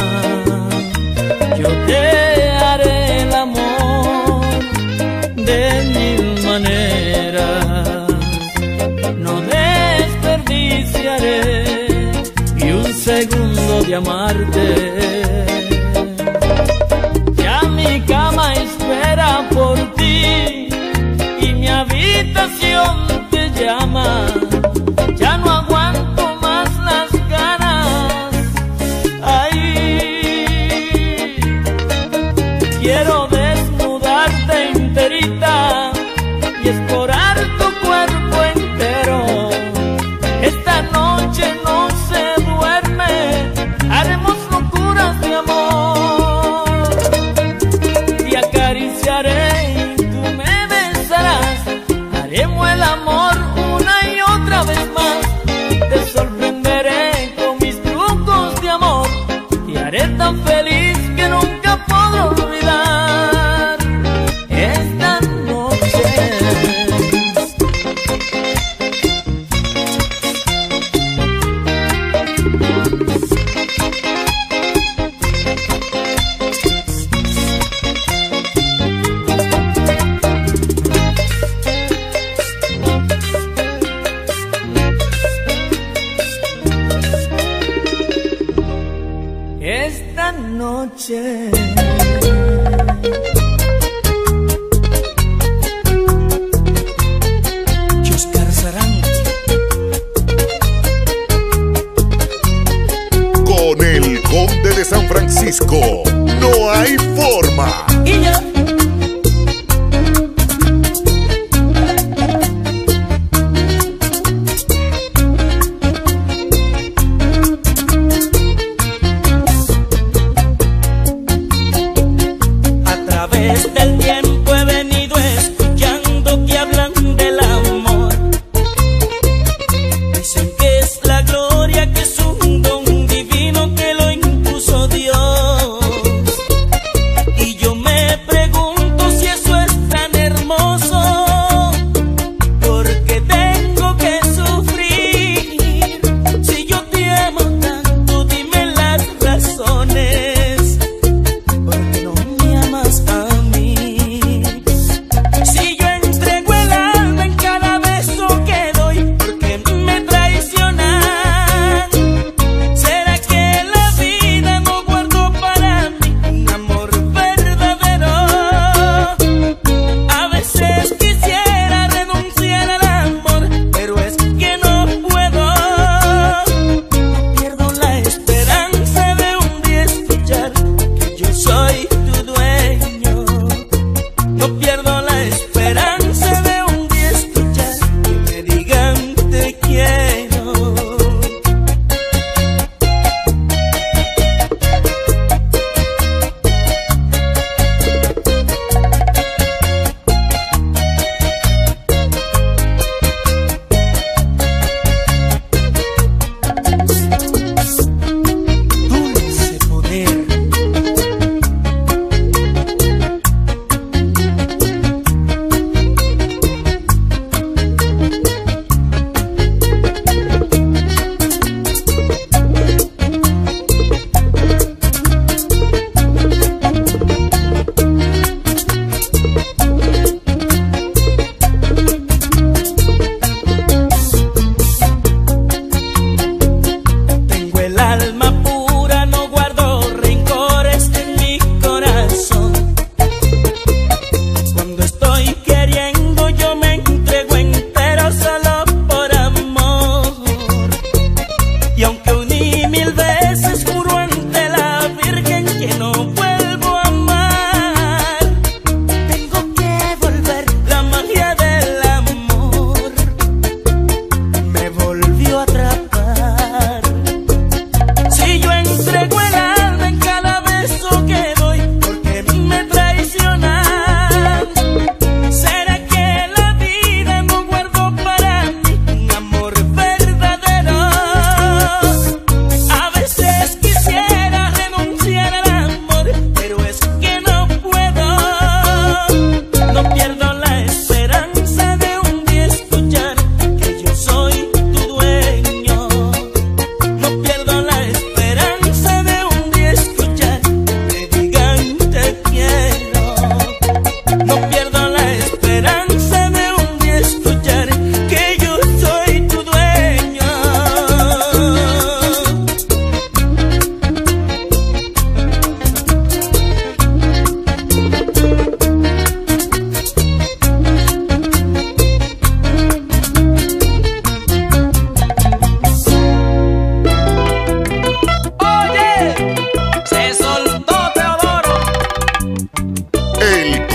Yo te haré el amor de mil maneras. No desperdiciaré ni un segundo de amarte. Ya mi cama espera por ti y mi habitación te llama. Ya no aguanto más las ganas. Ay, quiero desnudarte enterita y explorar tu cuerpo entero. Esta noche no se duerme, haremos locuras de amor. Te acariciaré y tú me besarás. Haremos el amor una y otra vez más. Te sorprenderé con mis trucos de amor. Te haré tan feliz que nunca podré olvidar esta noche. Esta noche Oscar Sarante. Con el Conde de San Francisco, no hay forma. Y ya. A través del tiempo he venido escuchando que hablan del amor. Dicen que es la gloria, que es un don divino que lo impuso Dios. Y yo me pregunto si eso es tan hermoso. ¿Por qué tengo que sufrir? Si yo te amo tanto, dime las razones. ¿Por qué no me amas a mí? Si yo entrego el alma en cada beso que doy, ¿por qué me traicionan? ¿Será que la vida no guardó para mí un amor verdadero? A veces quisiera renunciar al amor, pero es que no puedo. No pierdo la esperanza de un día escuchar que yo soy tu dueño. No pierdo la esperanza de un día escuchar que me digan te quiero. Dulce poder.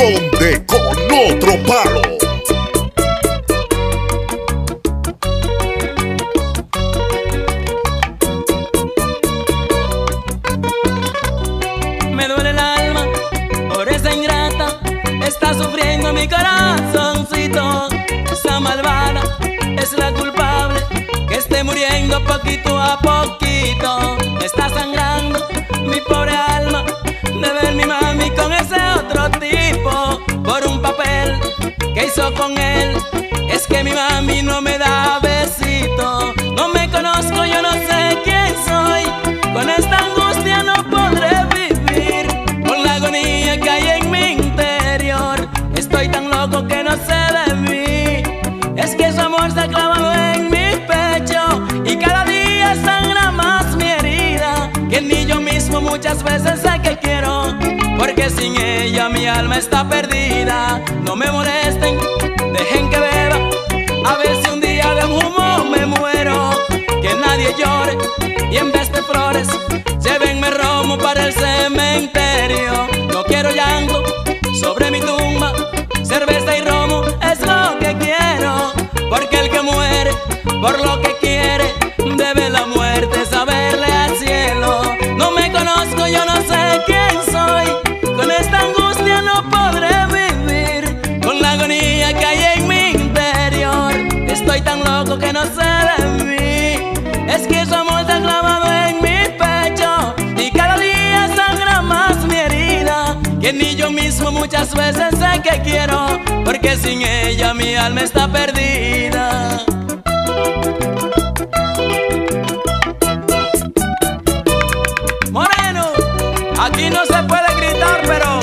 Conde con otro palo. Me duele el alma por esa ingrata, está sufriendo mi corazoncito. Esa malvada es la culpable, que esté muriendo poquito a poquito. Me está sangrando mi pobre alma de ver mi mami con ese otro tipo, por un papel que hizo con él. Es que mi mami no me da besito. No me conozco, yo no sé quién soy. Con esta angustia no podré vivir, con la agonía que hay en mi interior. Estoy tan loco que no sé de mí. Es que su amor se ha clavado en mi pecho y cada día sangra más mi herida, que ni yo mismo muchas veces sé que quiero, porque sin ella mi alma está perdida. No me molesten, dejen que beba, a ver si un día de un humo me muero. Que nadie llore y en vez de flores llévenme romo para el cementerio. No quiero llanto sobre mi tumba, cerveza y romo es lo que quiero, porque el que muere por lo que quiere debe la muerte saberle al cielo. No me conozco, yo no sé quién soy. Con esta angustia no podré vivir, con la agonía que hay en mi interior. Estoy tan loco que no sé de mí. Es que su amor está clavado en mi pecho y cada día sangra más mi herida, que ni yo mismo muchas veces sé que quiero, porque sin ella mi alma está perdida. Moreno, aquí no se puede gritar, pero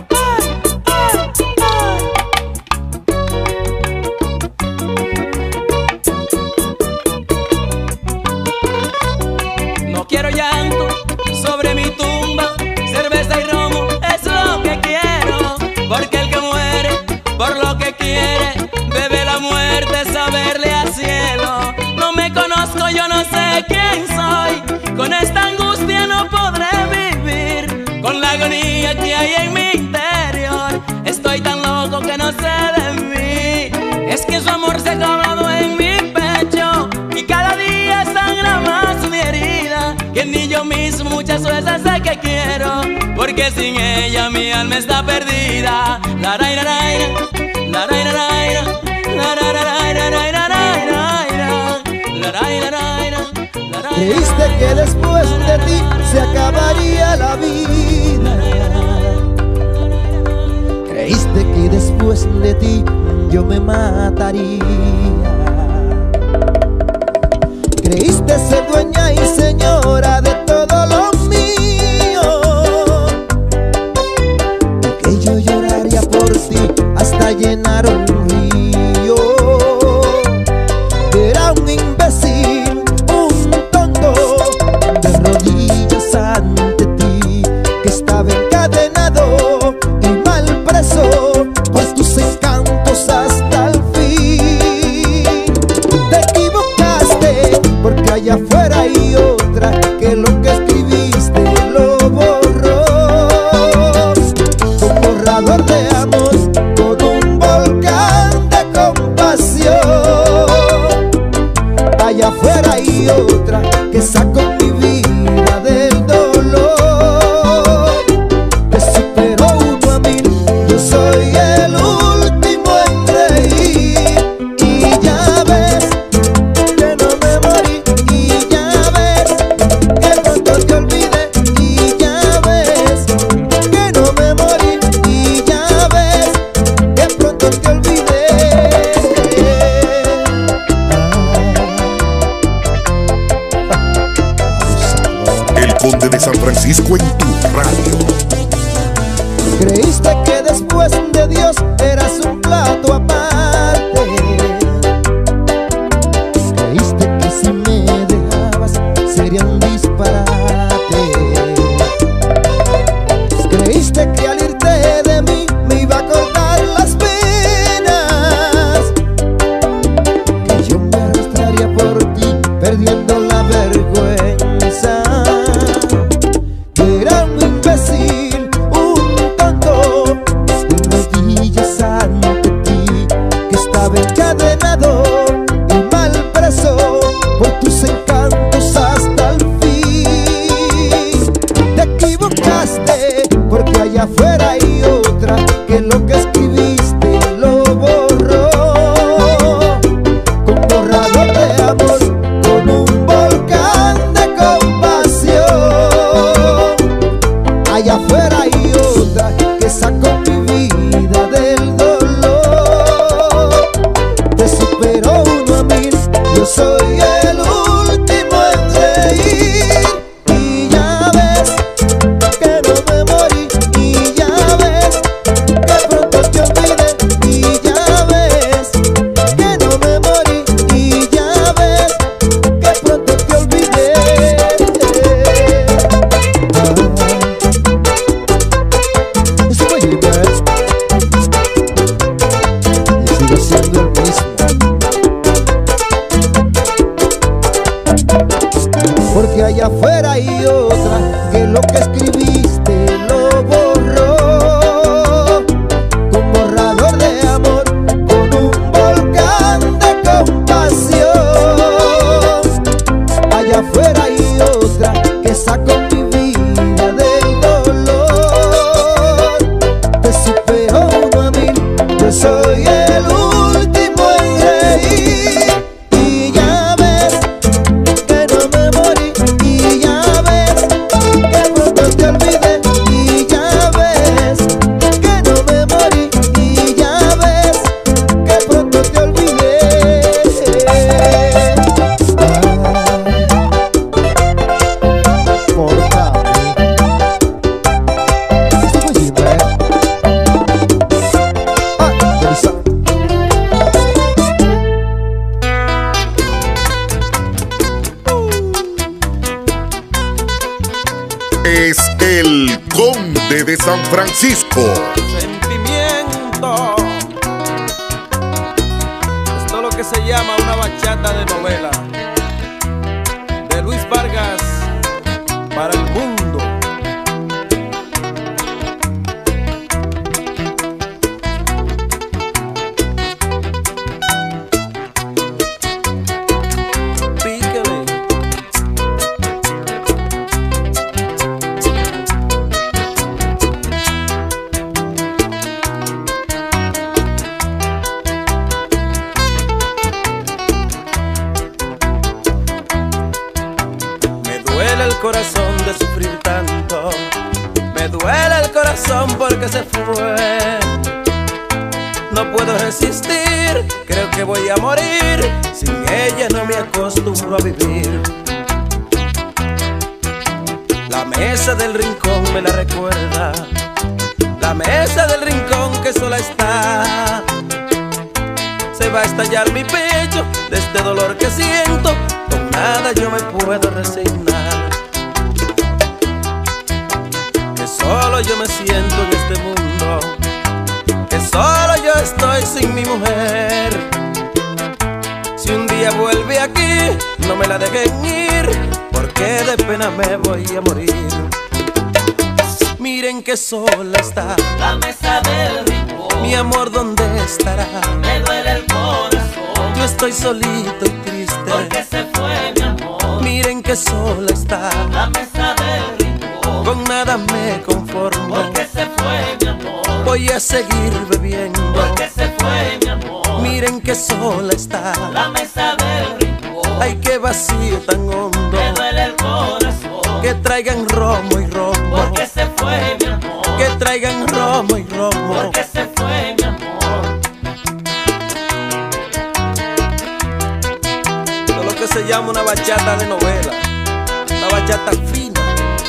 no quiero llanto sobre mi tumba, cerveza y romo es lo que quiero, porque el que muere por lo que quiere debe la muerte saberle al cielo. No me conozco, yo no sé quién soy. Con esta angustia no podré vivir, con la agonía que hay en mi interior. Estoy tan loco que no sé de mí. Es que su amor se ha clavado en mi pecho y cada día sangra más mi herida, que ni yo mismo muchas veces sé que quiero, porque sin ella mi alma está perdida. La ra ra ra la ra ra ra la ra ra ra la ra ra ra. Creíste que después de ti se acabaría la vida. Creíste que después de ti yo me mataría. Creíste ser dueña y señora de todo lo mío, y que yo lloraría por ti hasta llenar un río. Era un imbécil, un tonto, de rodillas ante ti, que estaba encadenado y mal preso por tus encantos hasta el fin. Te equivocaste porque allá afuera hay otra que lo que escribiste lo borró. Con borrador de amor, con un volcán de compasión. Allá afuera hay otra que sacó mi vida del dolor. Te superó 1 a 1000, yo soy el último en reír. Y ya ves que no me morí, y ya ves que pronto te olvidé, y ya ves que no me morí, y ya ves que pronto te olvidé. El Conde de San Francisco en tu radio. Creíste que después de Dios eras un plato aparte. Creíste que si me dejabas sería un disparate. Creíste que al irte de mí me iba a cortar las penas, que yo me arrastraría por ti perdiendo la vergüenza. Que era yo soy el último en reír. Y ya ves que no me morí, y ya ves que pronto te olvidé, y ya ves que no me morí, y ya ves que pronto te olvidé. Es el Conde de San Francisco. Sentimiento. Esto es lo que se llama una bachata de novela de Luis Vargas para el mundo. Pícale. El corazón de sufrir tanto, me duele el corazón porque se fue. No puedo resistir, creo que voy a morir. Sin ella no me acostumbro a vivir. La mesa del rincón me la recuerda, la mesa del rincón que sola está. Se va a estallar mi pecho de este dolor que siento. Con nada yo me puedo resignar. Que solo yo me siento en este mundo, que solo yo estoy sin mi mujer. Si un día vuelve aquí, no me la dejen ir, porque de pena me voy a morir. Miren que sola está La mesa del rincón, mi amor, ¿dónde estará? me duele el corazón, Yo estoy solito y triste, porque se fue mi amor. miren que sola está. La mesa del rincón, Con nada me conformo, porque se fue mi amor. voy a seguir bebiendo. Porque se fue mi amor. Miren que sola está. La mesa del rincón, Ay, qué vacío tan hondo. me duele el corazón, Que traigan romo y romo, porque se fue mi amor. que traigan romo y romo. Porque se fue mi amor. Esto es lo que se llama una bachata de novela, una bachata fina.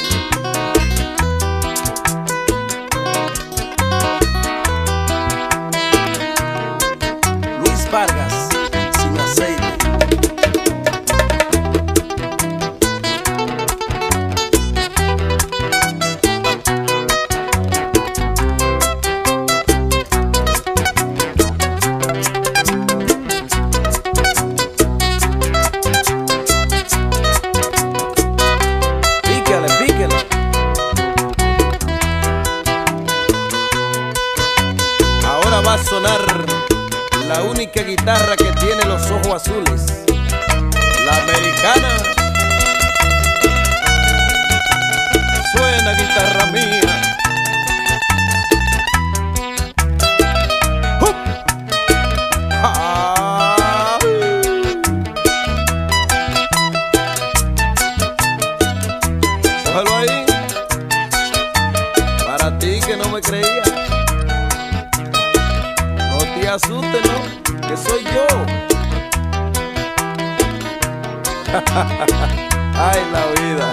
Luis Vargas, sin aceite. Píquele, píquele. Ahora va a sonar la única guitarra que tiene los ojos azules, la americana. Suena guitarra mía. ¡Hup! ¡Ah! Cógelo ahí, para ti que no me creía. No te asustes, no, que soy yo. Ay, la vida.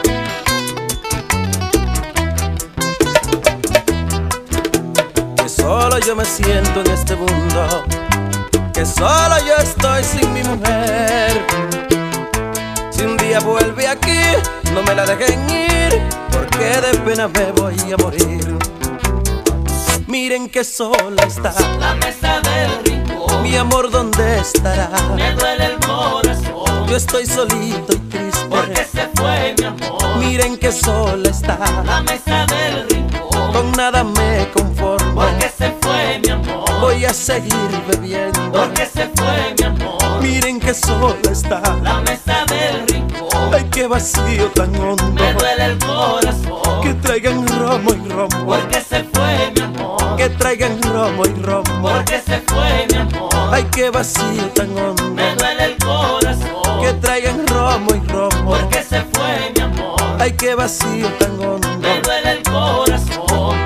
Que solo yo me siento en este mundo, que solo yo estoy sin mi mujer. Si un día vuelve aquí, no me la dejen ir, porque de pena me voy a morir. Miren que sola está La mesa del rincón, mi amor, ¿dónde estará? me duele el corazón, Yo estoy solito y triste, porque se fue mi amor. miren que sola está. La mesa del rincón, Con nada me conformo, porque se fue mi amor. voy a seguir bebiendo. Porque se fue mi amor. Miren que sola está. La mesa del rincón, Ay, qué vacío tan hondo. me duele el corazón, Que traigan romo y romo, porque se fue mi amor. que que traigan romo y romo. Porque se fue mi amor. Ay, qué vacío tan hondo. Me duele el corazón. Que traigan romo y romo. Porque se fue mi amor. Ay, qué vacío tan hondo. Me duele el corazón.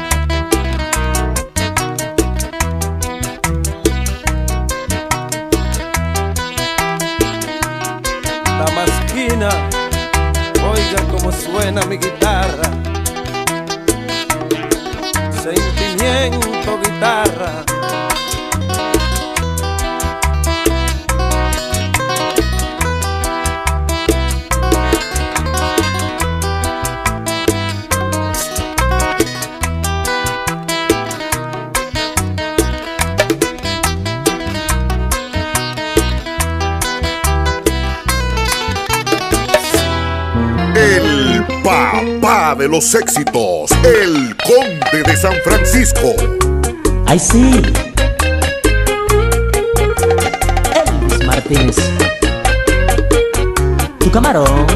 La masquina, oiga cómo suena mi guitarra. Sentimiento, guitarra. El papá de los éxitos, el Conde de San Francisco. ¡Ay, sí! Elvis Martínez. Tu camarón.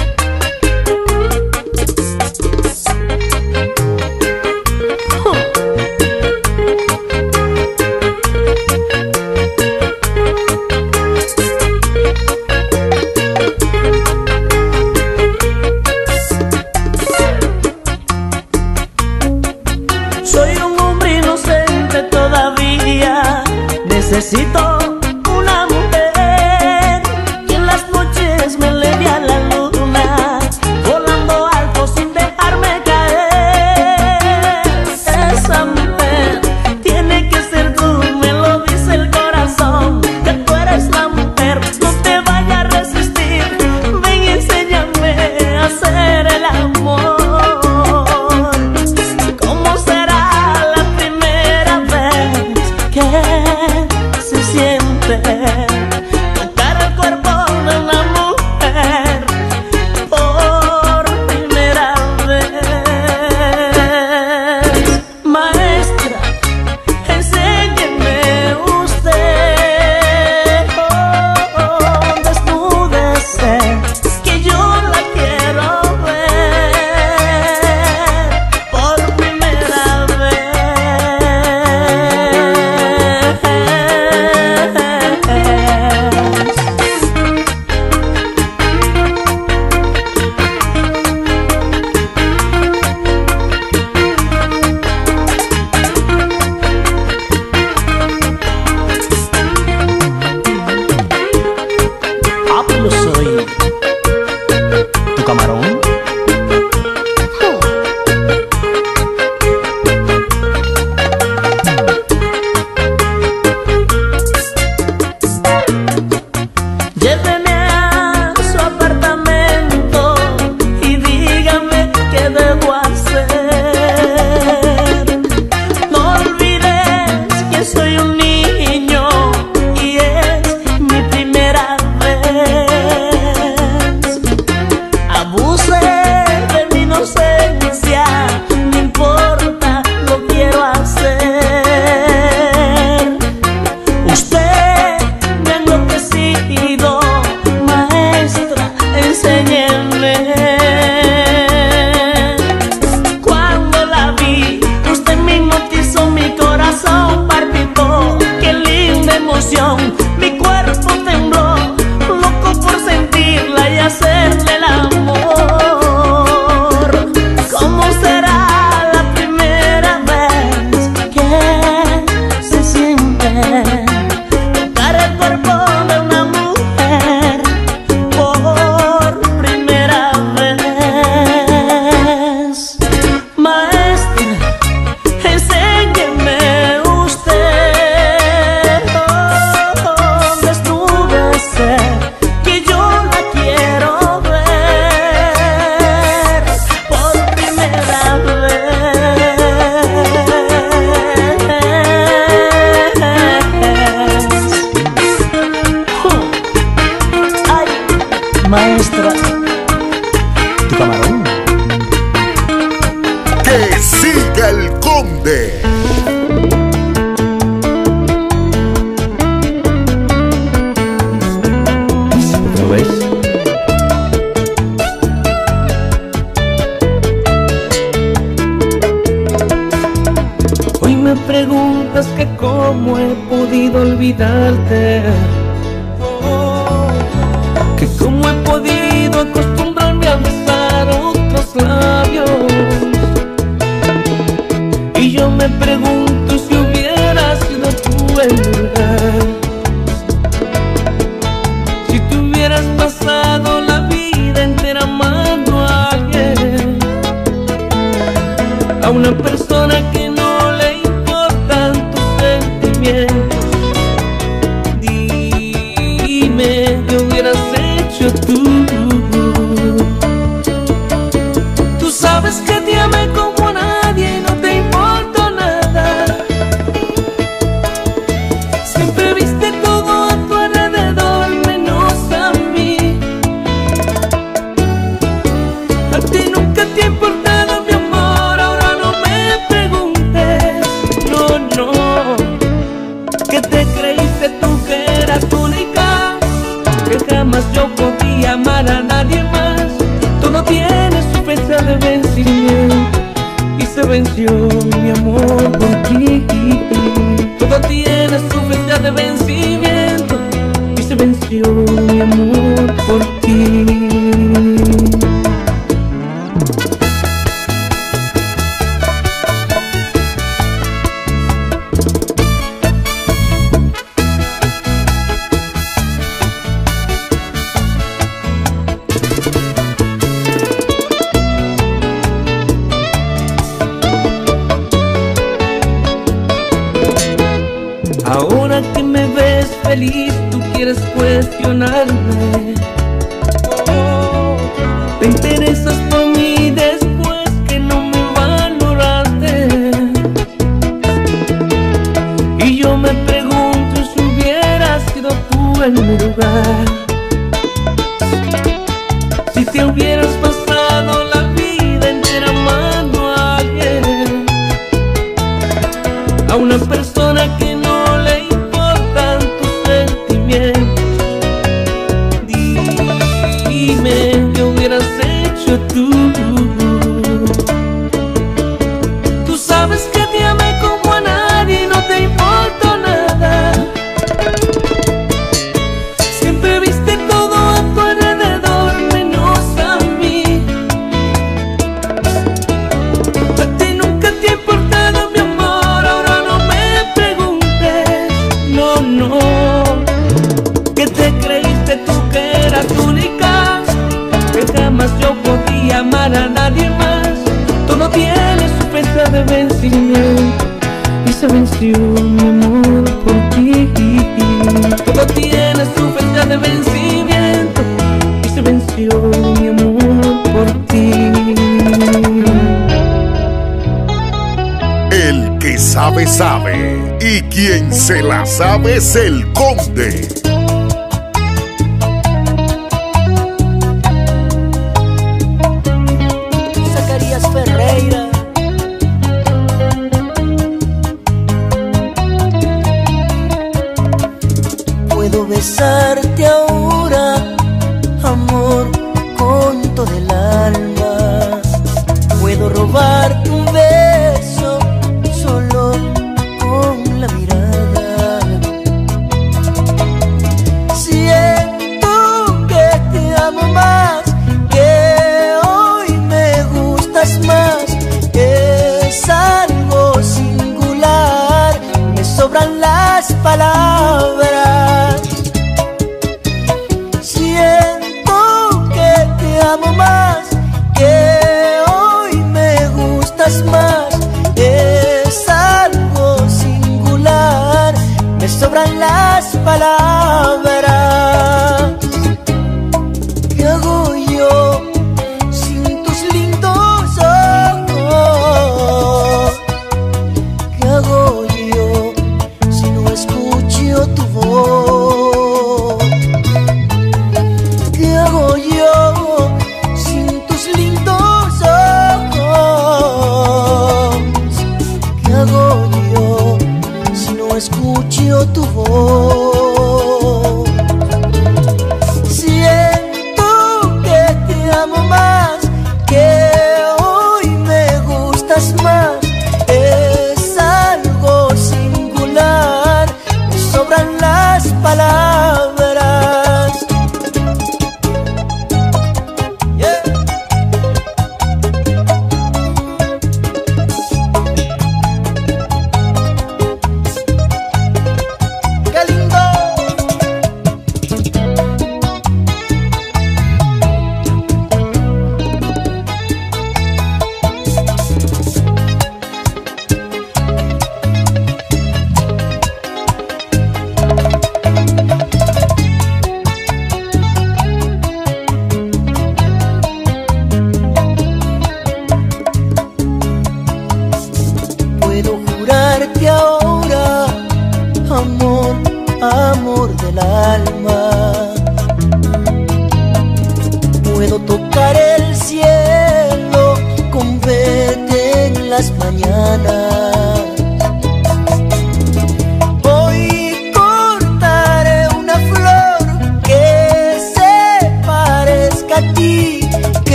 Necesito una mujer que en las noches me eleve a la luna, volando alto sin dejarme caer. Esa mujer tiene que ser tú, me lo dice el corazón, que tú eres la mujer, no te vayas a resistir. Ven y enséñame a hacer el amor. ¿Cómo será la primera vez que se siente tocar el cuerpo de una mujer por primera vez? Maestra, enséñeme usted, desnúdese, que yo la quiero ver por primera vez. Ah, pues yo soy tu camarón. Lléveme a su apartamento y dígame qué debo hacer. No olvides que soy un niño y es mi primera vez. Abuse de mi inocencia, no importa, lo quiero hacer. Usted me ha enloquecido, maestra, enséñeme. Cuando la vi, usted me hipnotizó, mi corazón palpitó. Qué linda emoción, mi cuerpo tembló, loco por sentirla y hacerle el amor. ¿Cómo será la primera vez que se siente tocar el cuerpo de una mujer por primera vez? Maestra, enséñeme usted, desnúdese, que yo la quiero ver por primera vez. cómo he podido olvidarte, que cómo he podido acostumbrarme a besar otros labios. Y yo me pregunto si hubieras sido tú en mi lugar, si tú hubieras pasado la vida entera amando a alguien, a una persona que no le importan tus sentimientos. Dime qué hubieras hecho tú. Tú sabes que te amé como a nadie y no te importó nada. Siempre viste todo a tu alrededor menos a mí. A ti nunca te ha importado mi amor, ahora no me preguntes, no, no, que te creíste tú que eras única, que jamás yo podía amar a nadie más. Todo tiene su fecha de vencimiento y se venció mi amor por ti. Todo tiene su fecha de vencimiento y se venció mi amor por ti. Ahora que me ves feliz, tú quieres cuestionarme. Te interesas por mí después que no me valoraste. Y yo me pregunto si hubieras sido tú en mi lugar, si te hubieras pasado la vida entera amando a alguien, a una persona que no le importan tus sentimientos. Dime qué hubieras hecho tú. Tú sabes que te amé como a nadie y no te importó nada. Siempre viste todo a tu alrededor menos a mí. A ti nunca te ha importado mi amor, ahora no me preguntes, no, no, que te creíste tú que eras única, que jamás yo podía amar a nadie más. Todo tiene su fecha de vencimiento y se venció mi amor por ti. Todo tiene su fecha de vencimiento y se venció mi amor por ti. El que sabe, sabe. Y quien se la sabe es el Conde. Zacarías Ferreira. Puedo besarte ahora, amor, con todo el alma. Puedo robarte un beso solo con la mirada. Siento que te amo más, que hoy me gustas más. Es algo singular, me sobran las palabras. Siento que te amo más, que hoy me gustas más. Es algo singular, me sobran las palabras. ¿Qué hago yo sin tus lindos ojos? ¿Qué hago yo si no escucho tu voz? ¿Qué hago yo sin tus lindos ojos? ¿Qué hago yo si no escucho tu voz? Siento que te amo más, que hoy me gustas más. Es algo singular,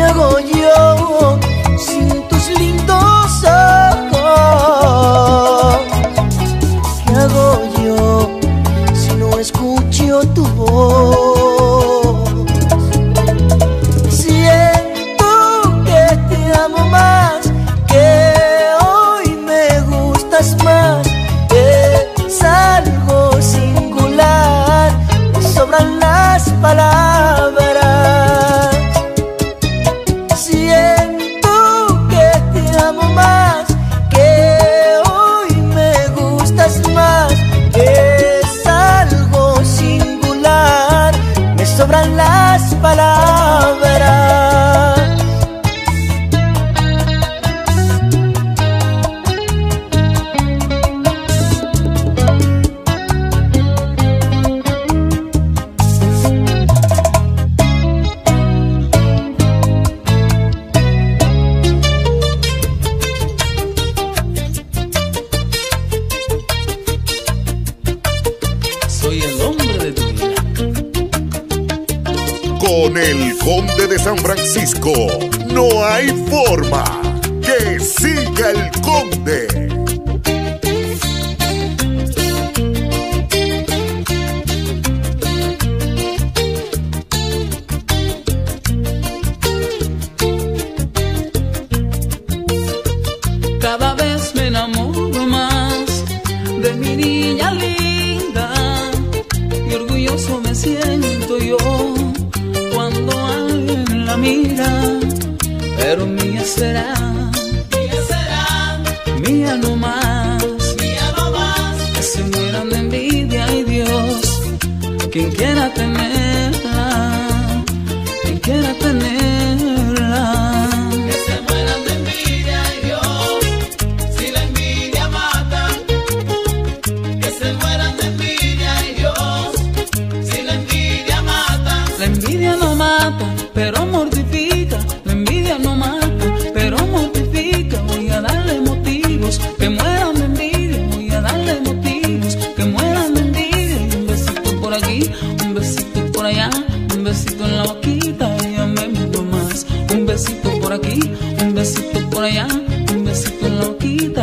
hago yo sin tus lindos ojos? ¿Qué hago yo si no escucho tu voz? Siento que te amo más, que hoy me gustas más. Es algo singular, me sobran las palabras. Siento que te amo más, que hoy me gustas más. Es algo singular, me sobran las palabras. Soy el hombre de tu vida. Con el Conde de San Francisco no hay forma. Que siga el Conde. Cada vez me enamoro más de mi niña linda y orgulloso me siento yo cuando alguien la mira. Pero mía será, mía no más, que se mueran de envidia y Dios, quien quiera tenerla, quien quiera tenerla. La envidia no mata, pero mortifica. La envidia no mata, pero mortifica. Voy a darle motivos que mueran de envidia. Voy a darle motivos que mueran de envidia. Y un besito por aquí, un besito por allá, un besito en la boquita y ya me meto más. Un besito por aquí, un besito por allá, un besito en la boquita.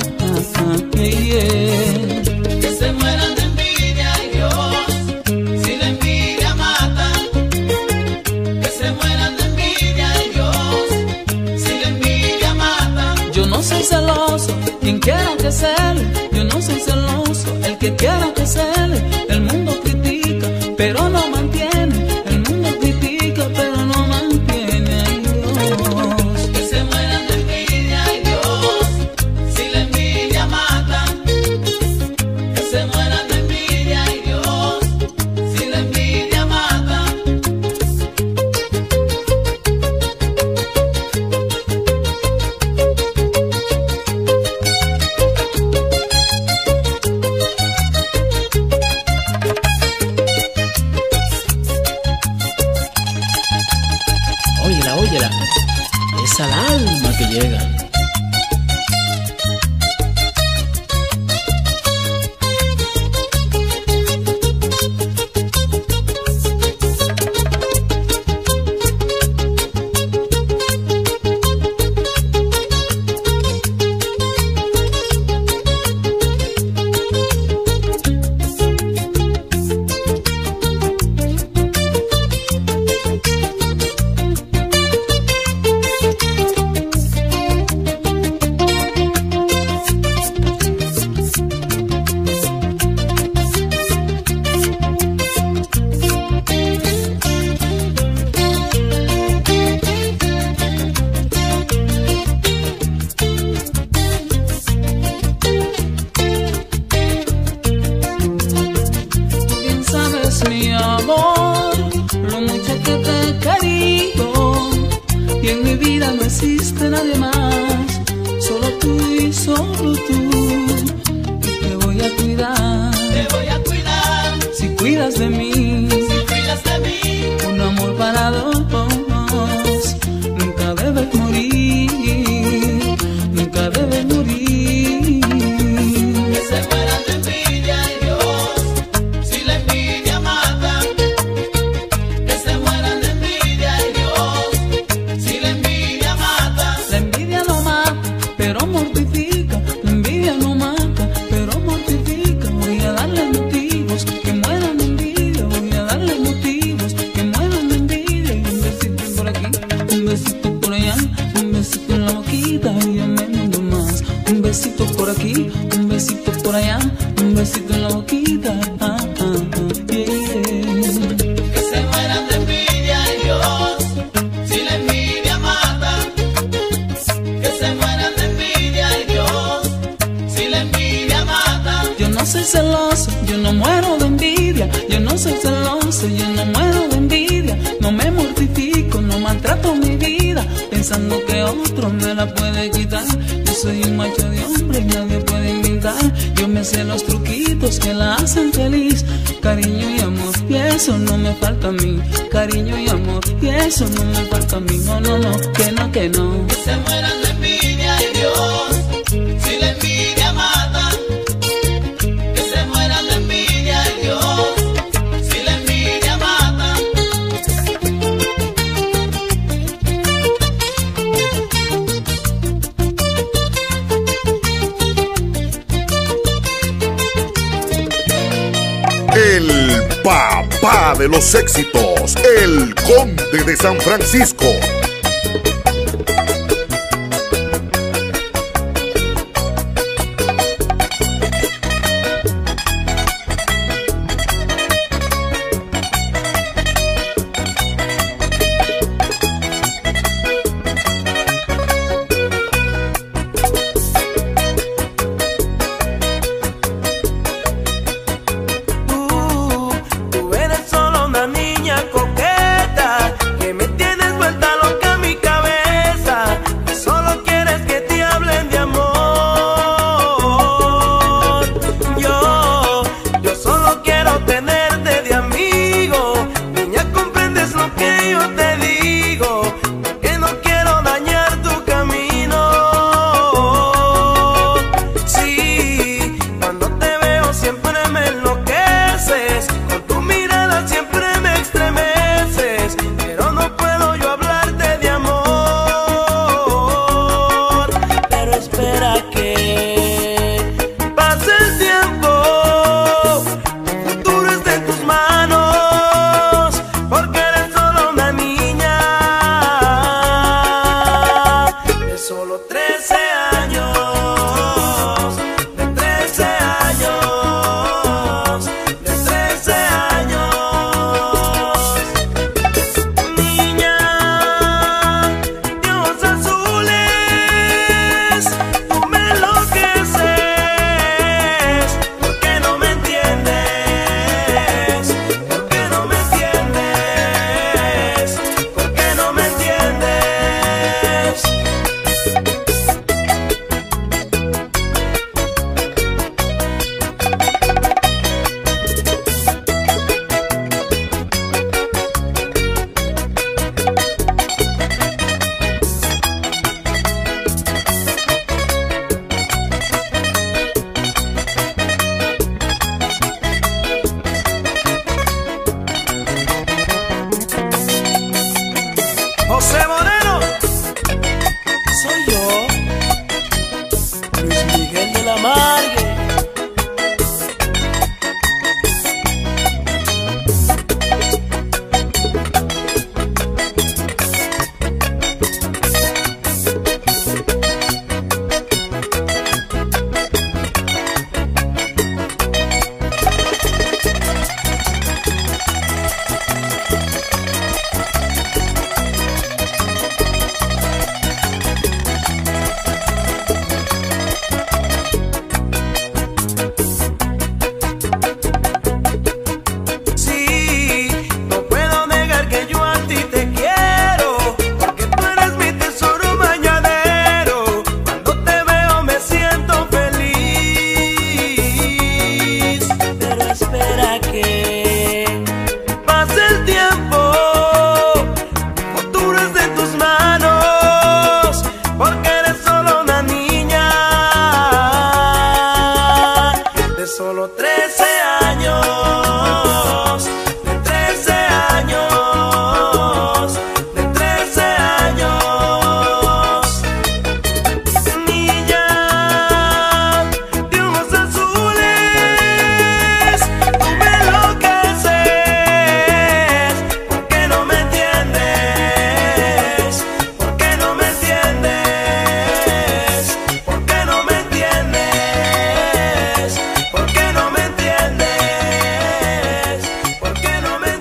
Yeah. Que se mueran de envidia y Dios, si la envidia mata. Que se mueran de envidia y Dios, si la envidia mata. Yo no soy celoso, quien quiera que cele. Yo no soy celoso, el que quiera que cele. El mundo critica, pero no mantiene. El mundo critica, pero no mantiene. Ay, Dios. Que se mueran de envidia y Dios, si la envidia mata. Que se mueran de envidia y Dios, si la envidia mata. Óyela, óyela, es al alma que llega. existe nadie más, solo tú y solo tú. Y te voy a cuidar, si cuidas de mí, un amor para dos, nunca debes morir, nunca debes morir. Que se mueran de envidia y Dios, si la envidia mata. Que se mueran de envidia y Dios, si celoso, yo no muero de envidia. Yo no soy celoso, yo no muero de envidia. No me mortifico, no maltrato mi vida pensando que otro me la puede quitar. Yo soy un macho de hombre y nadie puede inventar. Yo me sé los truquitos que la hacen feliz. Cariño y amor, y eso no me falta a mí. Cariño y amor, y eso no me falta a mí. No, no, no, que no, que no. Que se mueran de envidia, ay Dios, si la envidia mata. Que se mueran de envidia, ay Dios, si la envidia mata. El papá de los éxitos, el Conde de San Francisco. Tú eres solo una niña coqueta que me tienes vuelta loca mi cabeza. Solo quieres que te hablen de amor. Yo solo quiero tenerte de amigo. Niña, comprendes lo que yo te digo, que no quiero dañar tu camino. Sí, cuando te veo siempre me enloqueces, con tu mirada siempre me estremeces, pero no puedo yo hablarte de amor. Pero espera que pase el tiempo, el futuro está en tus manos, porque eres solo una niña de solo 13 años, de 13 años, de 13 años. Niña de ojos azules, tú me enloqueces, porque no me entiendes, porque no me entiendes, porque no me entiendes. José Moreno, soy yo, Luis Miguel de la Margue. Sí, no puedo negar que yo a ti te quiero, porque tú eres mi tesoro mañanero. Cuando te veo me siento feliz, pero espera que pase el tiempo, el futuro es de tus manos, porque eres solo una niña de solo 13 años, de 13 años, de 13 años. Niña de ojos azules, tú me enloqueces, porque no me entiendes, porque no me entiendes, porque no me entiendes, porque no me entiendes, porque no me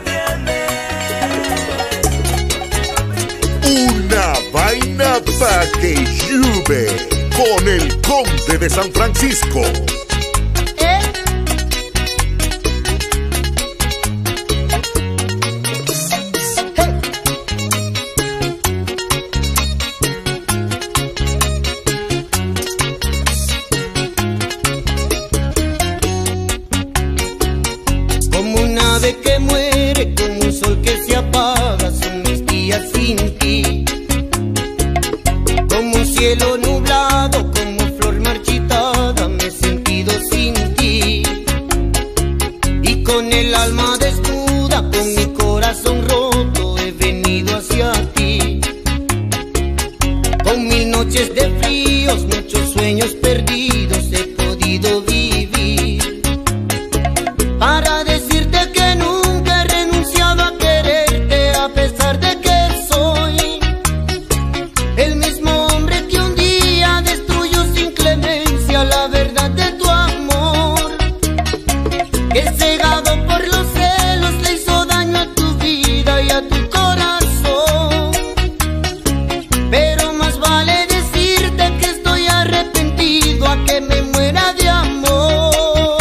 entiendes. Una vaina pa' que llueve con el Conde de San Francisco. noches de fríos, muchos sueños perdidos he podido vivir. Para decirte que nunca he renunciado a quererte, a pesar de que soy el mismo hombre que un día destruyó sin clemencia la verdad de tu amor. Que cegado por los celos le hizo daño a tu vida y a tu corazón. Pero más vale decirte que estoy arrepentido a que me muera de amor.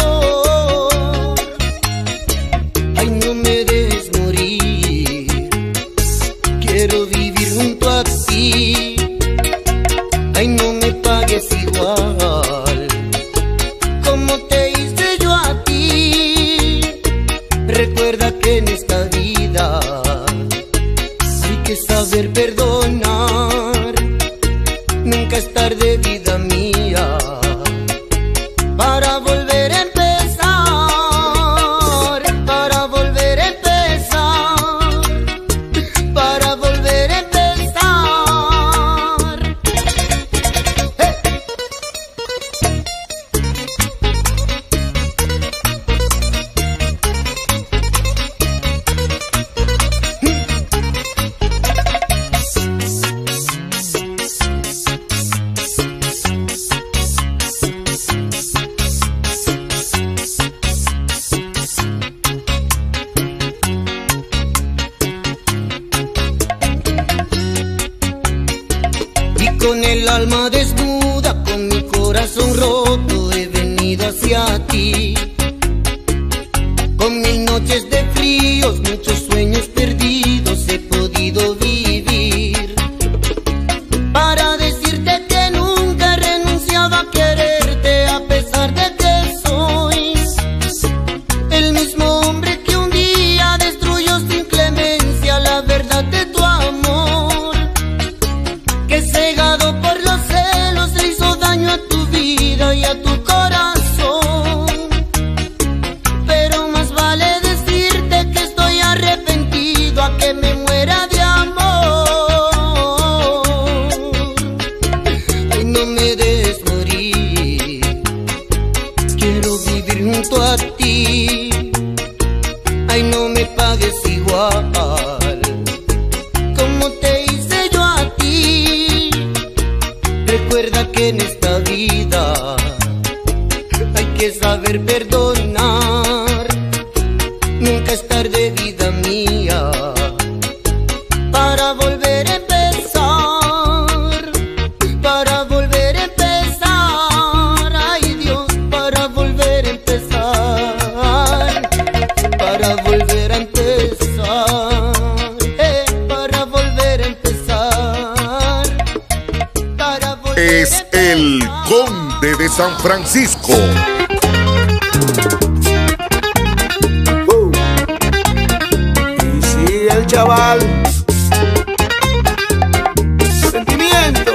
Ay, no me dejes morir, quiero vivir junto a ti. Ay, no me pagues igual como te hice yo a ti. Recuerda que en esta vida hay que saber perdonar. Nunca es tarde, vida mía, para volver a empezar, para volver a empezar, para volver a empezar. Y con el alma desnuda, con mi corazón roto, he venido hacia ti. Con mil noches de fríos, muchos sueños perdidos he podido vivir. Para decirte que nunca he renunciado a quererte, a pesar de que soy el mismo hombre que un día destruyó sin clemencia la verdad de tu amor. Que cegado por los celos le hizo daño a tu vida y a tu corazón. Pero más vale decirte que estoy arrepentido a que me muera de amor. Ay, no me dejes morir, quiero vivir junto a ti. Ay, no me pagues igual como te hice yo a ti. Recuerda que en esta vida hay que saber perdonar. Nunca es tarde, vida mía, para volver a empezar, para volver a empezar. Ay, Dios, para volver a empezar, para volver a empezar, para volver a empezar, para volver Es el Conde de San Francisco. Y si el chaval sentimiento.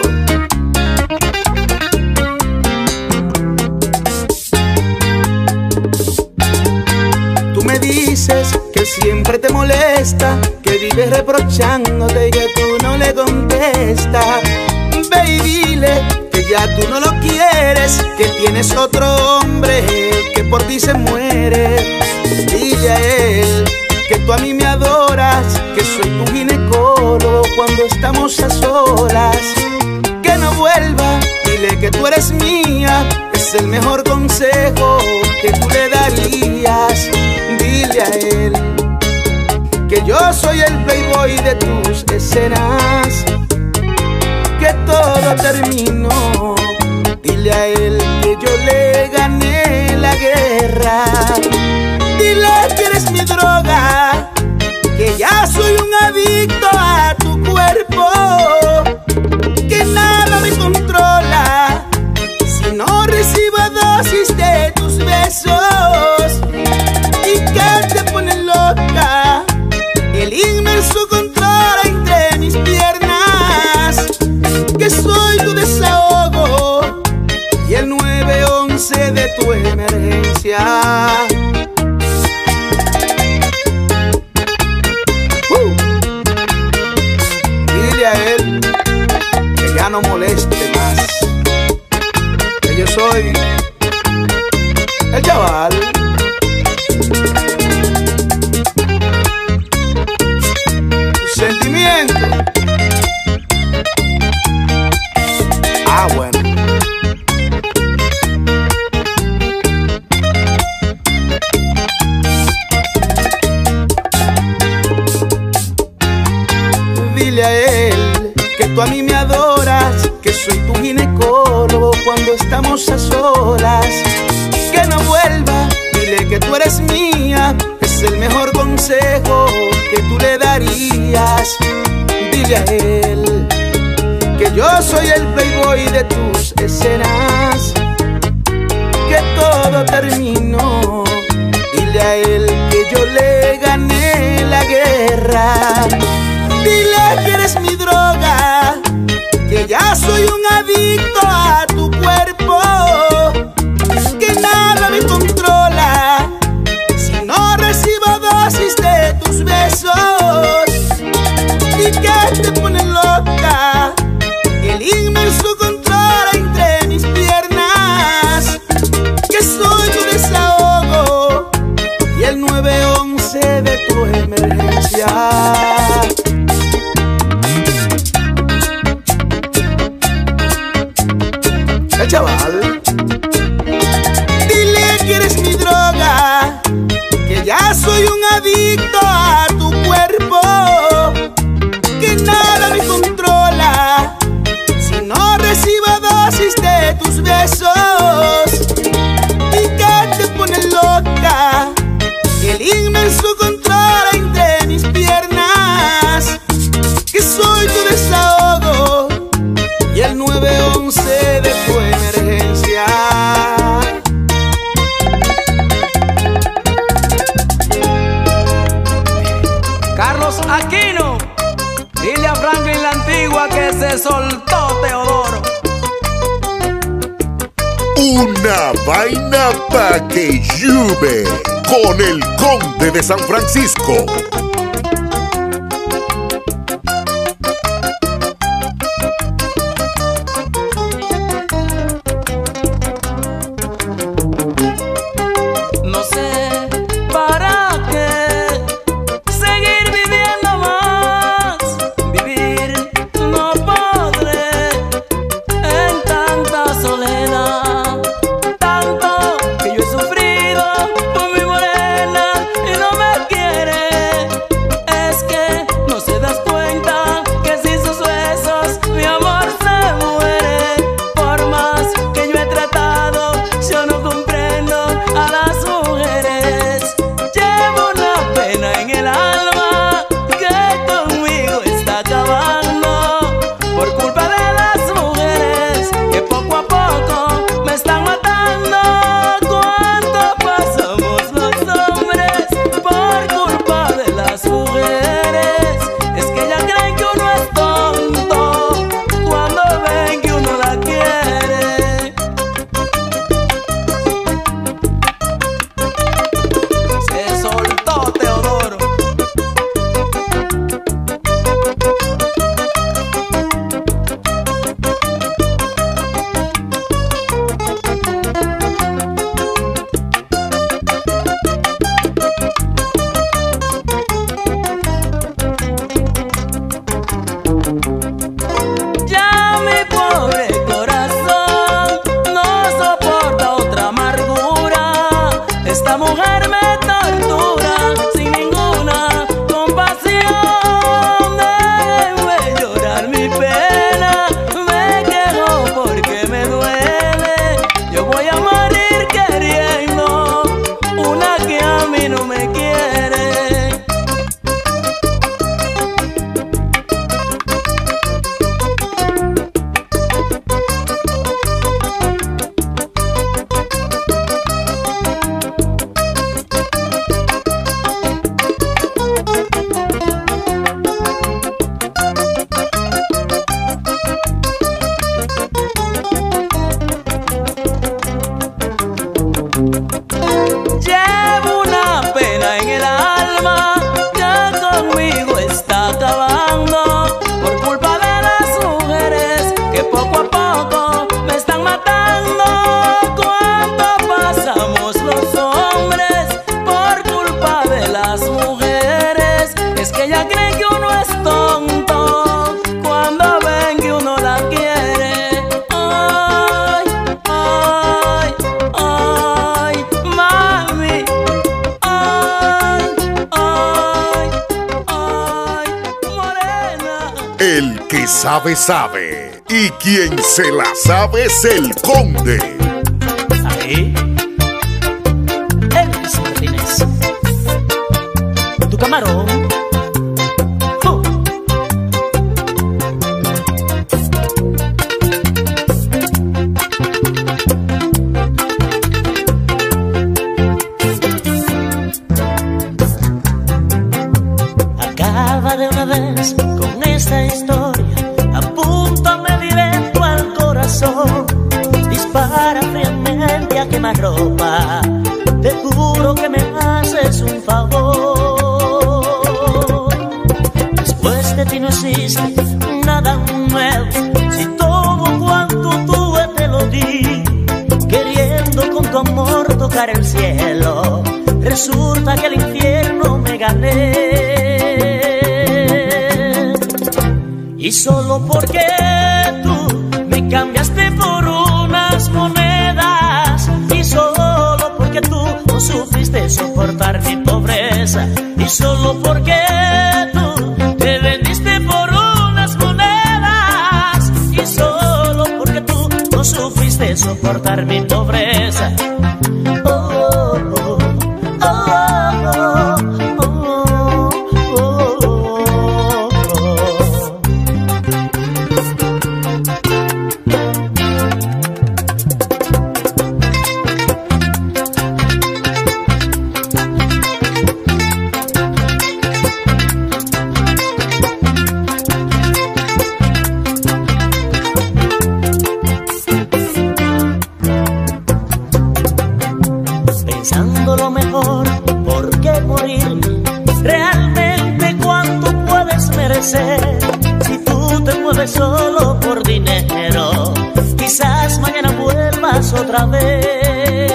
Tú me dices que siempre te molesta, que vives reprochándote y que tú no le contestas. Ve y dile que ya tú no lo quieres, que tienes otro hombre que por ti se muere. Dile a él que tú a mí me adoras, que soy tu ginecólogo cuando estamos a solas. Que no vuelva, dile que tú eres mía, es el mejor consejo que tú le darías. Dile a él que yo soy el playboy de tus escenas, que todo terminó. Dile a él que yo le gané la guerra. Dile que eres mi droga, que ya soy un adicto a tu cuerpo, que nada me controla si no recibo dosis de tus besos, y que te pone loca el inmenso control entre mis piernas, que soy tu desahogo y el 911 de tu emergencia. Dile a él que ya no moleste más. soy el chaval. Sentimiento. Ah, bueno. Dile a él que tú a mí me adoras, que soy tu ginecólogo cuando estamos a solas. Que no vuelva, dile que tú eres mía, es el mejor consejo que tú le darías. Dile a él que yo soy el playboy de tus escenas, que todo terminó. Dile a él que yo le gané la guerra. Dile que eres mi droga, que ya soy un adicto a tu cuerpo, que nada me controla si no recibo dosis de tus besos, y que te pone loca el inmenso control entre mis piernas, que soy tu desahogo y el 911 de tu emergencia. El chaval. Dile que eres mi droga, que ya soy un adicto a tu cuerpo, que nada me controla si no recibo dosis de tus besos, y que te pone loca el inmenso control entre mis piernas, que soy tu desahogo y el 911 de tu emergencia. Carlos Aquino, dile a Franklin la Antigua que se soltó Teodoro. Una vaina pa' que llueve con el Conde de San Francisco. No sé para qué seguir viviendo más. Vivir no podré en tanta soledad. Tanto que yo he sufrido por mi morena y no me quiere. sabe, sabe. Y quien se la sabe es el Conde. Ahí. Elvis Martínez. Tu camarón. Acaba de una vez con esta historia. Apúntame directo al corazón. Dispara fríamente a quemarropa. Te juro que me haces un favor. Después de ti no existe nada nuevo. Si todo cuanto tuve te lo di, queriendo con tu amor tocar el cielo, resulta que el infierno me gané. Y solo porque tú me cambiaste por unas monedas, y solo porque tú no supiste soportar mi pobreza, y solo porque tú te vendiste por unas monedas, y solo porque tú no supiste soportar mi pobreza. Oh, oh, oh, oh, oh, oh, oh, oh. Pensando lo mejor, ¿por qué morir? Realmente cuánto puedes merecer. Si tú te mueves solo por dinero, quizás mañana vuelvas otra vez.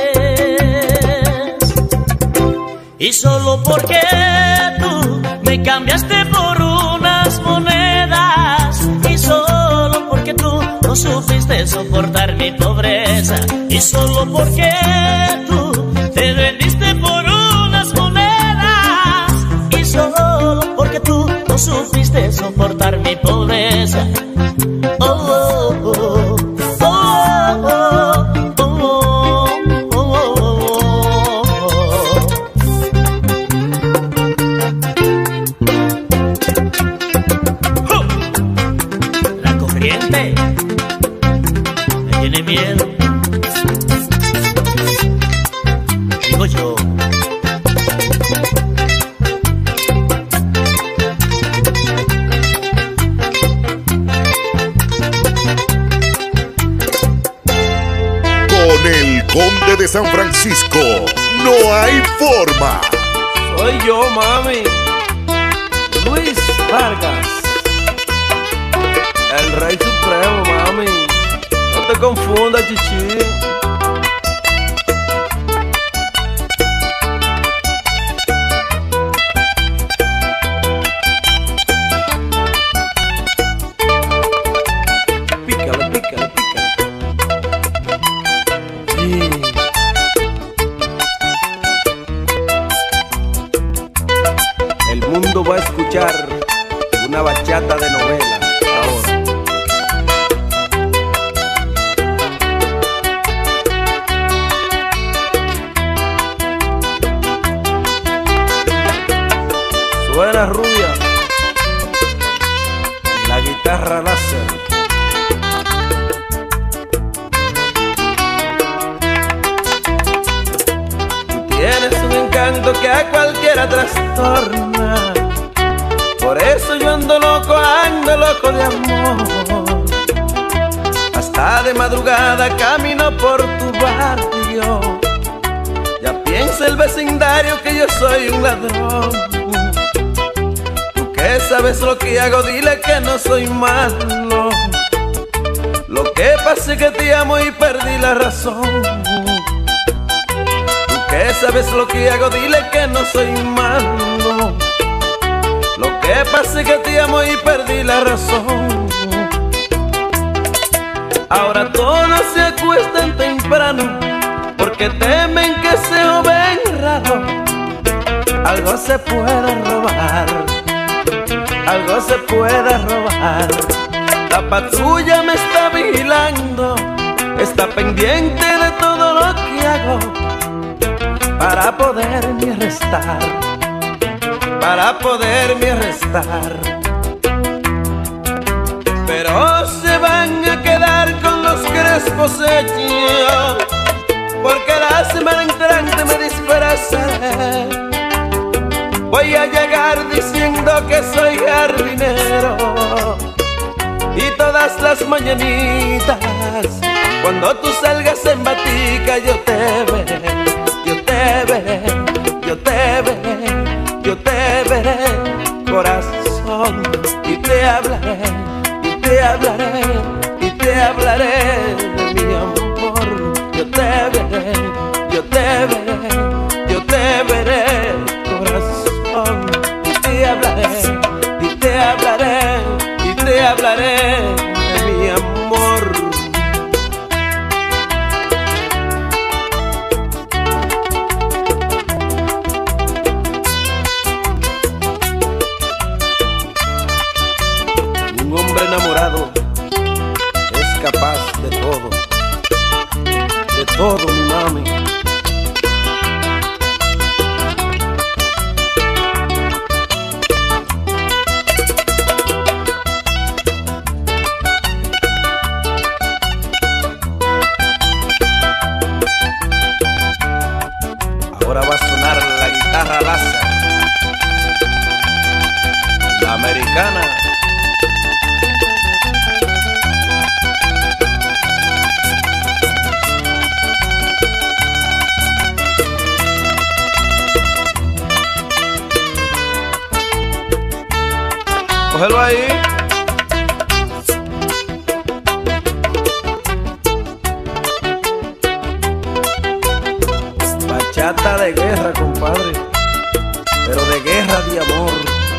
Y solo porque tú me cambiaste por unas monedas, y solo porque tú no supiste soportar mi pobreza, y solo porque tú te vendiste por unas monedas, y solo porque tú no supiste soportar mi pobreza. Oh, oh, oh, oh, oh, oh, oh, oh. La corriente me tiene miedo. Yo. Con el Conde de San Francisco no hay forma. Soy yo, mami. Luis Vargas, el Rey Supremo, mami. No te confundas, chichi. Va a escuchar una bachata de novela ahora. Suena rubia, la guitarra láser. Tú tienes un encanto que a cualquiera trastorna. Por eso yo ando loco de amor. Hasta de madrugada camino por tu barrio. Ya piensa el vecindario que yo soy un ladrón. Tú que sabes lo que hago, dile que no soy malo. Lo que pasa es que te amo y perdí la razón. Tú que sabes lo que hago, dile que no soy malo. Lo que pasa es que te amo y perdí la razón. Ahora todos se acuestan temprano porque temen que se joven raro. Algo se puede robar, algo se puede robar. La patrulla me está vigilando, está pendiente de todo lo que hago para poderme arrestar, para poderme arrestar. Pero se van a quedar con los crespos hechos, porque la semana entrante me disfrazaré. Voy a llegar diciendo que soy jardinero, y todas las mañanitas, cuando tú salgas en batica, yo te veré, yo te veré, yo te veré, yo te veré, corazón, y te hablaré, y te hablaré, y te hablaré de mi amor. Yo te veré, yo te veré, yo te veré, corazón, y te hablaré, y te hablaré, y te hablaré de mi amor. Un hombre enamorado es capaz de todo, mi mami. Ahora va a sonar la guitarra Laza, la americana. Cógelo ahí. Bachata de guerra, compadre, pero de guerra de amor.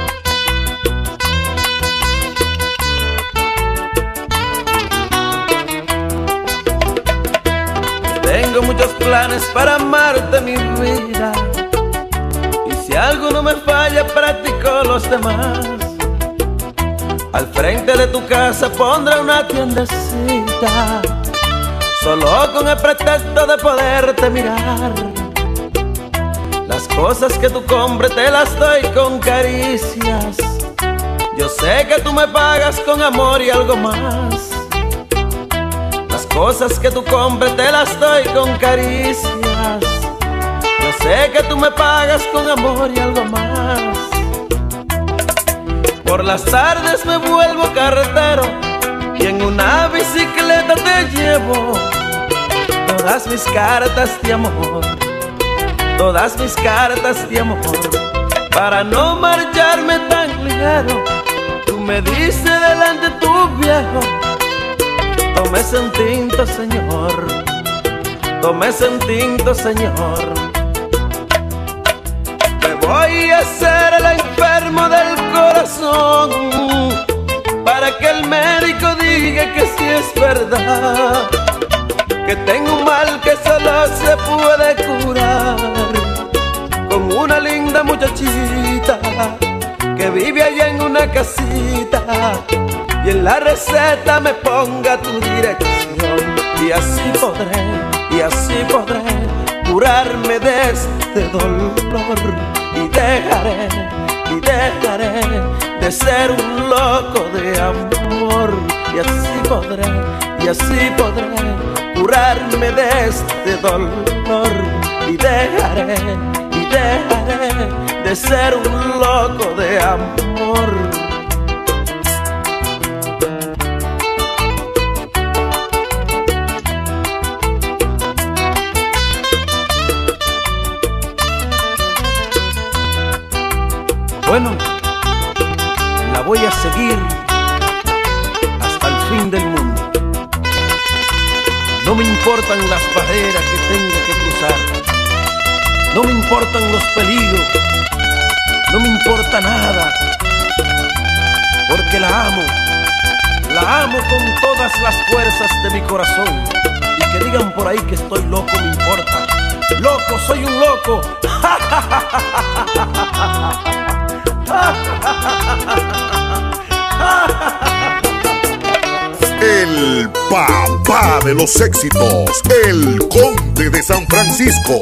Tengo muchos planes para amarte, mi vida, y si algo no me falla, practico los demás. Al frente de tu casa pondré una tiendecita, solo con el pretexto de poderte mirar. Las cosas que tú compres te las doy con caricias. Yo sé que tú me pagas con amor y algo más. Las cosas que tú compres te las doy con caricias. Yo sé que tú me pagas con amor y algo más. Por las tardes me vuelvo carretero y en una bicicleta te llevo todas mis cartas de amor, todas mis cartas de amor. Para no marcharme tan ligero, tú me dices delante tu viejo: tómese un tinto, señor, tómese un tinto, señor. Me voy a hacer el enfermo del corazón para que el médico diga que sí es verdad, que tengo un mal que solo se puede curar con una linda muchachita que vive allá en una casita, y en la receta me ponga tu dirección, y así podré curarme de este dolor, y dejaré de ser un loco de amor, y así podré curarme de este dolor, y dejaré de ser un loco de amor. Bueno, la voy a seguir hasta el fin del mundo. No me importan las barreras que tenga que cruzar, no me importan los peligros, no me importa nada, porque la amo con todas las fuerzas de mi corazón. Y que digan por ahí que estoy loco, me importa. Loco, soy un loco. el papá de los éxitos, el Conde de San Francisco.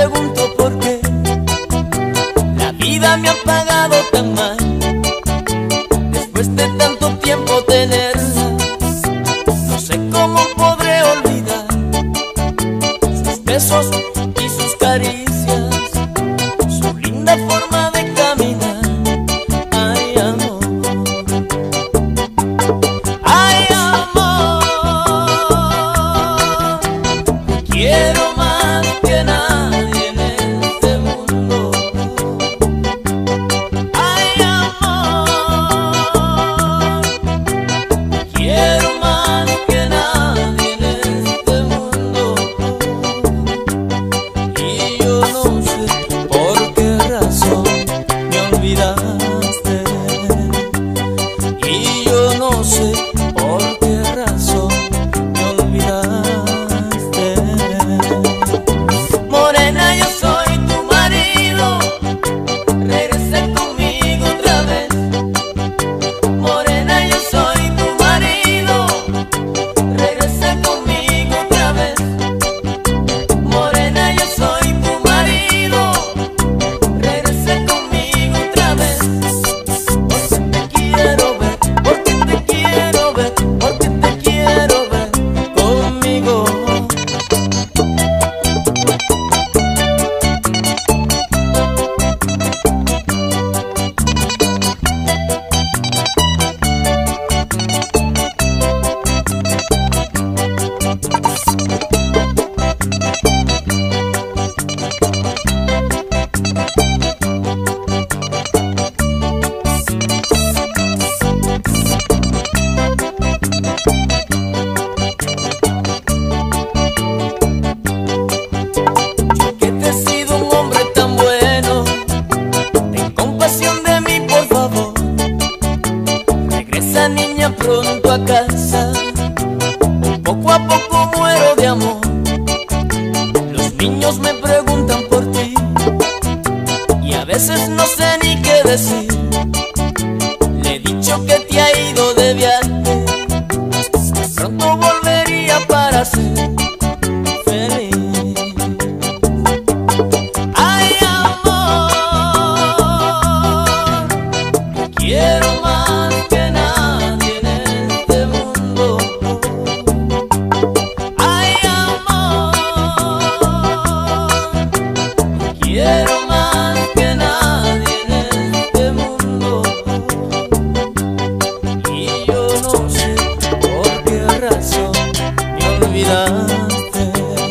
pregunto por qué la vida me ha pagado tan mal. Después de tanto tiempo tenerla, no sé cómo podré olvidar sus besos y sus caricias, su linda forma de caminar. Ay, amor, ay, amor, te quiero más que nadie en este mundo. Ay, amor, te quiero más que nadie en este mundo. Y yo no sé por qué razón me olvidaste. Y yo no sé por qué razón me olvidaste. Morena, yo soy tu marido, regresa conmigo otra vez. Morena, yo soy tu marido, regresa conmigo otra vez. Morena, yo soy tu marido, regresa conmigo otra vez. Porque te quiero ver, porque te quiero ver, porque te quiero ver conmigo. Que te he sido un hombre tan bueno, ten compasión de mí, por favor. Regresa, niña, pronto a casa. Poco a poco muero de amor. Los niños me preguntan por ti y a veces no sé ni qué decir. Le he dicho que te ha ido de viaje, pronto volvería para ser feliz. Ay, amor, te quiero más que nadie en este mundo. Ay, amor, te quiero más que nadie en este mundo. Y yo no sé por qué razón me olvidaste.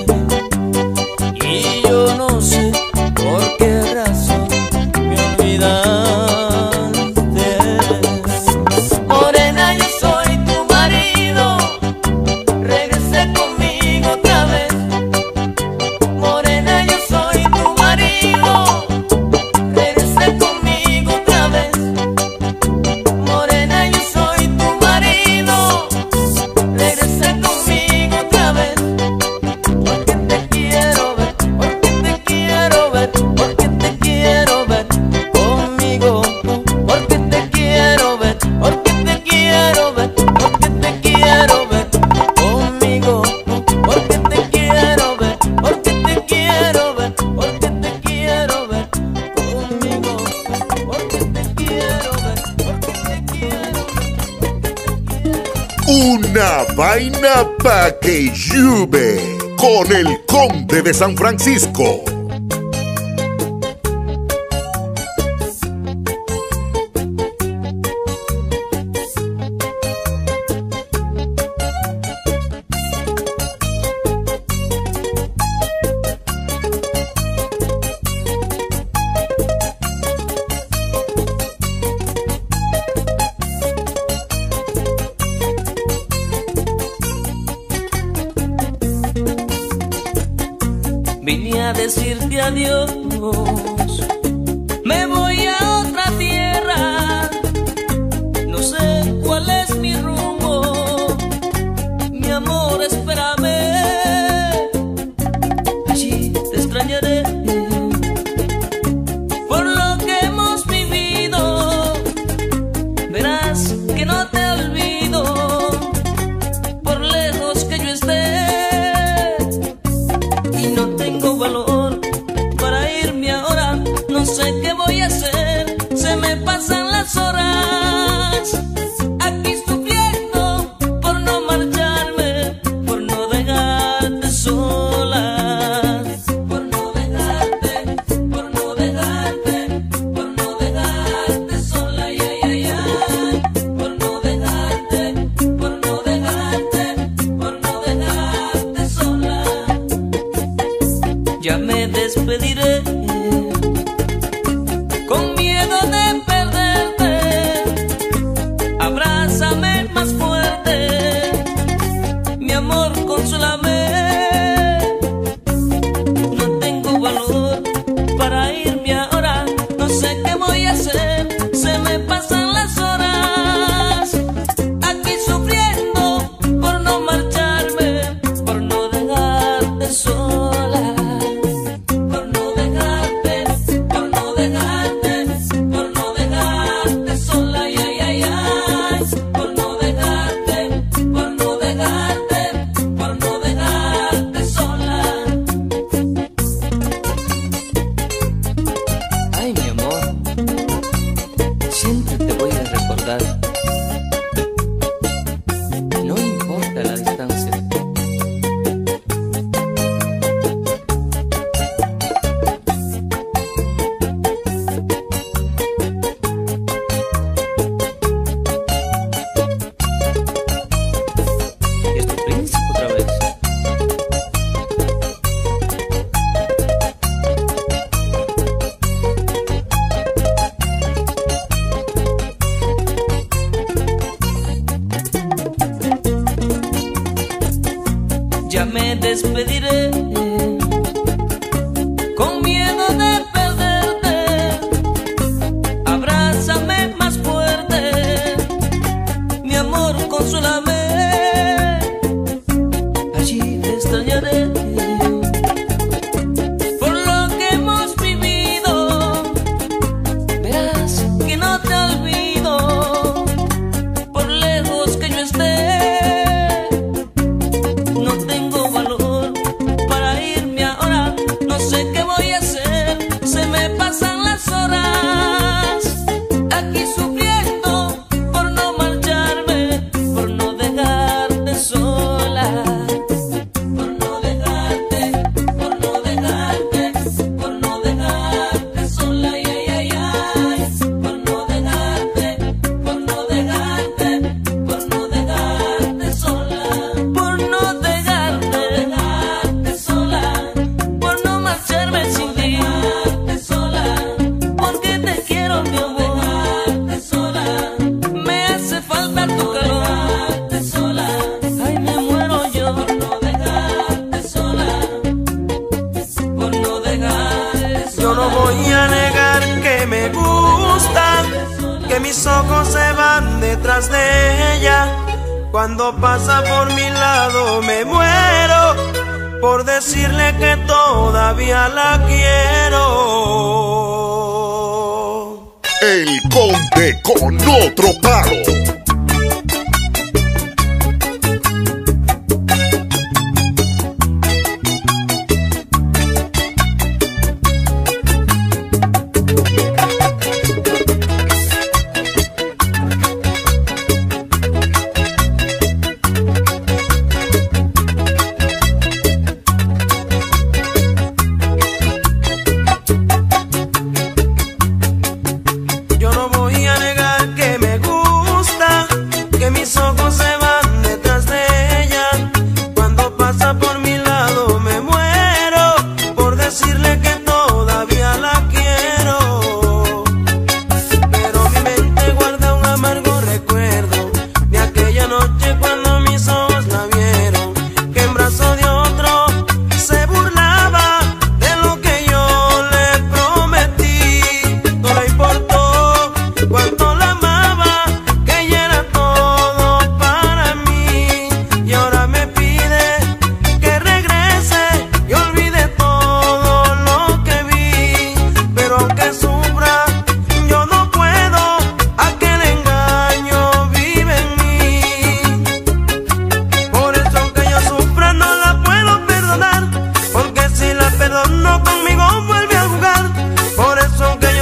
Y yo no sé por qué razón me olvidaste. Morena, yo soy tu marido, regresa conmigo otra vez. Morena, yo soy tu marido, regresa conmigo otra vez. Morena, yo soy tu marido, regresa conmigo otra vez. Porque te quiero ver, porque te quiero ver, porque te quiero ver conmigo. Porque te quiero ver, porque te quiero ver, porque te quiero ver conmigo. Porque te quiero ver, porque te quiero ver, porque te quiero ver conmigo. Porque te quiero ver, porque te quiero ver. Una vaina pa' que llueve con el Conde de San Francisco. Vine a decirte adiós, me voy a otra tierra, no sé cuál es mi rumbo, mi amor, espérame, allí te extrañaré, por lo que hemos vivido, verás que no te olvido, por lejos que yo esté, y no tengo valor sé qué voy a hacer, se me pasan las horas. Aquí sufriendo por no marcharme, por no dejarte sola. Por no dejarte, por no dejarte, por no dejarte sola, ay, ay, ay, ay. Por no dejarte, por no dejarte, por no dejarte sola. Ya me despediré con miedo de perderte. Abrázame más fuerte, mi amor, consúlame. No tengo valor para irme ahora, no sé qué voy a hacer, se me pasan las horas. Aquí sufriendo por no marcharme, por no dejarte sola. Por no dejarte, por no dejarte, por no dejarte sola, ay, ay, ay, ay. Por no dejarte, por no dejarte, por no dejarte sola. Ay, mi amor, siempre te voy a recordar. No importa la distancia. Es tu príncipe otra vez. Ya me despediré con miedo de perderte. Abrázame más fuerte, mi amor, consúlame. Allí te extrañaré por lo que hemos vivido. Verás que no te olvido, por lejos que yo esté. No tengo valor para irme ahora, no sé qué voy a hacer, se me pasan las horas. Aquí sufriendo por no marcharme, por no dejarte sola. Por no dejarte, por no dejarte, por no dejarte sola, ay, ay, ay, ay. Por no dejarte, por no dejarte, por no dejarte sola. Por no dejarte sola, por no marcharme sin ti. Dejarte sola, porque te quiero, mi amor. Dejarte sola, me hace falta tu calor. Dejarte sola, ay, me muero yo. Por no dejarte sola, por no dejarte sola. Yo no voy a negar que me gusta, que mis ojos se van detrás de ella. Cuando pasa por mi lado me muero por decirle que todavía la quiero. El Conde con otro palo. Yo no voy a negar que me gusta, que mis ojos se van detrás de ella. Cuando pasa por mi lado me muero por decirle que todavía la quiero. Pero mi mente guarda un amargo recuerdo de aquella noche cuando mis ojos la vieron, que en brazos de otro se burlaba de lo que yo le prometí. No le importó cuánto la amaba, que ella era todo para mí. Y ahora me pide que regrese y olvide todo lo que vi. Pero aunque sufra, yo no puedo, aquel engaño vive en mí. Por eso aunque yo sufra no la puedo perdonar, porque si la perdono conmigo vuelve a jugar. Por eso aunque yo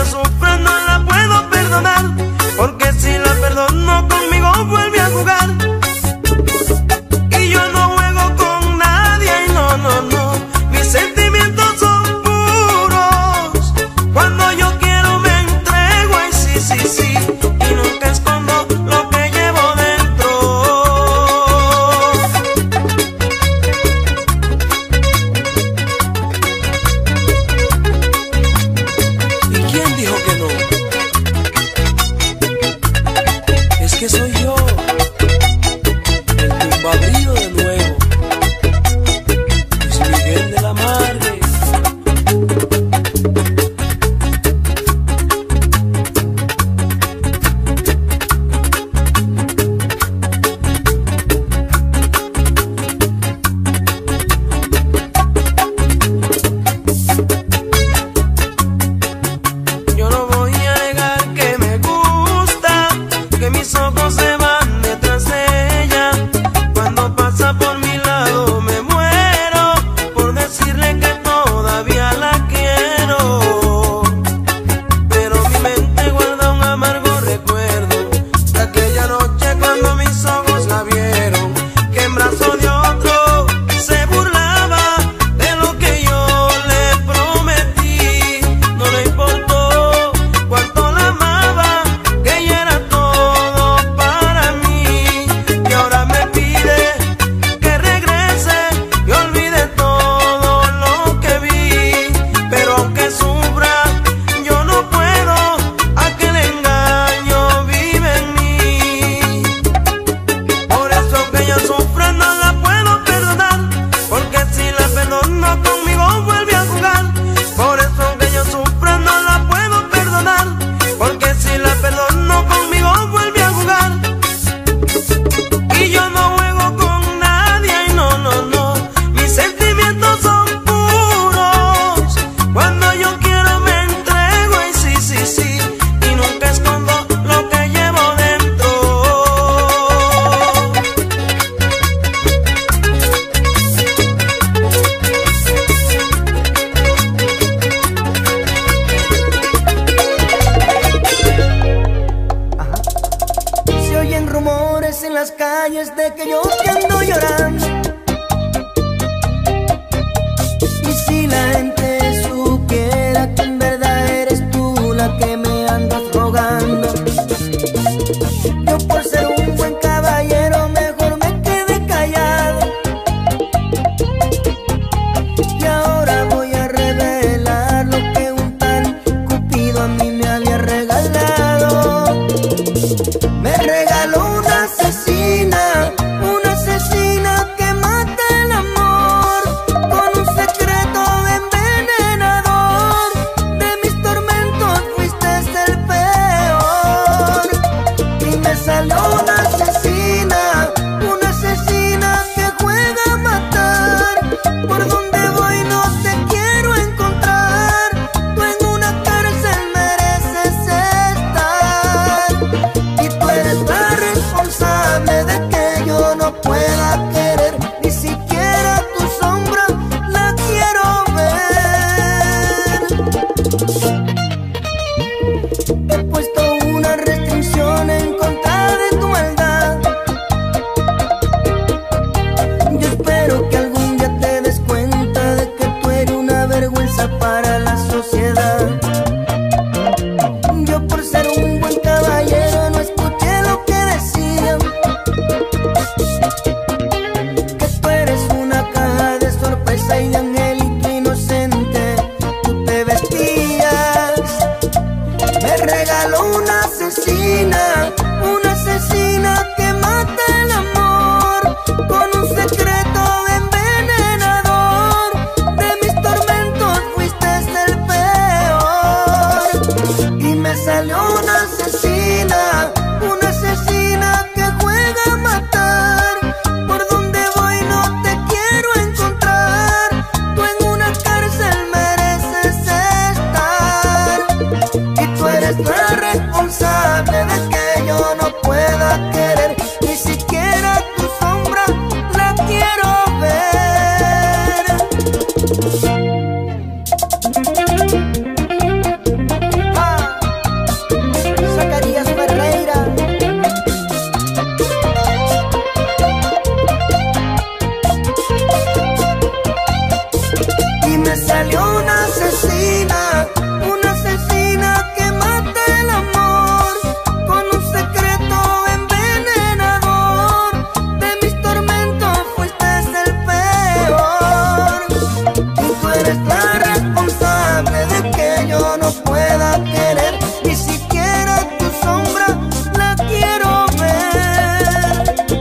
una asesina que mata el amor con un secreto envenenador. De mis tormentos fuiste el peor. Y tú eres la responsable de que yo no pueda querer, ni siquiera tu sombra la quiero ver.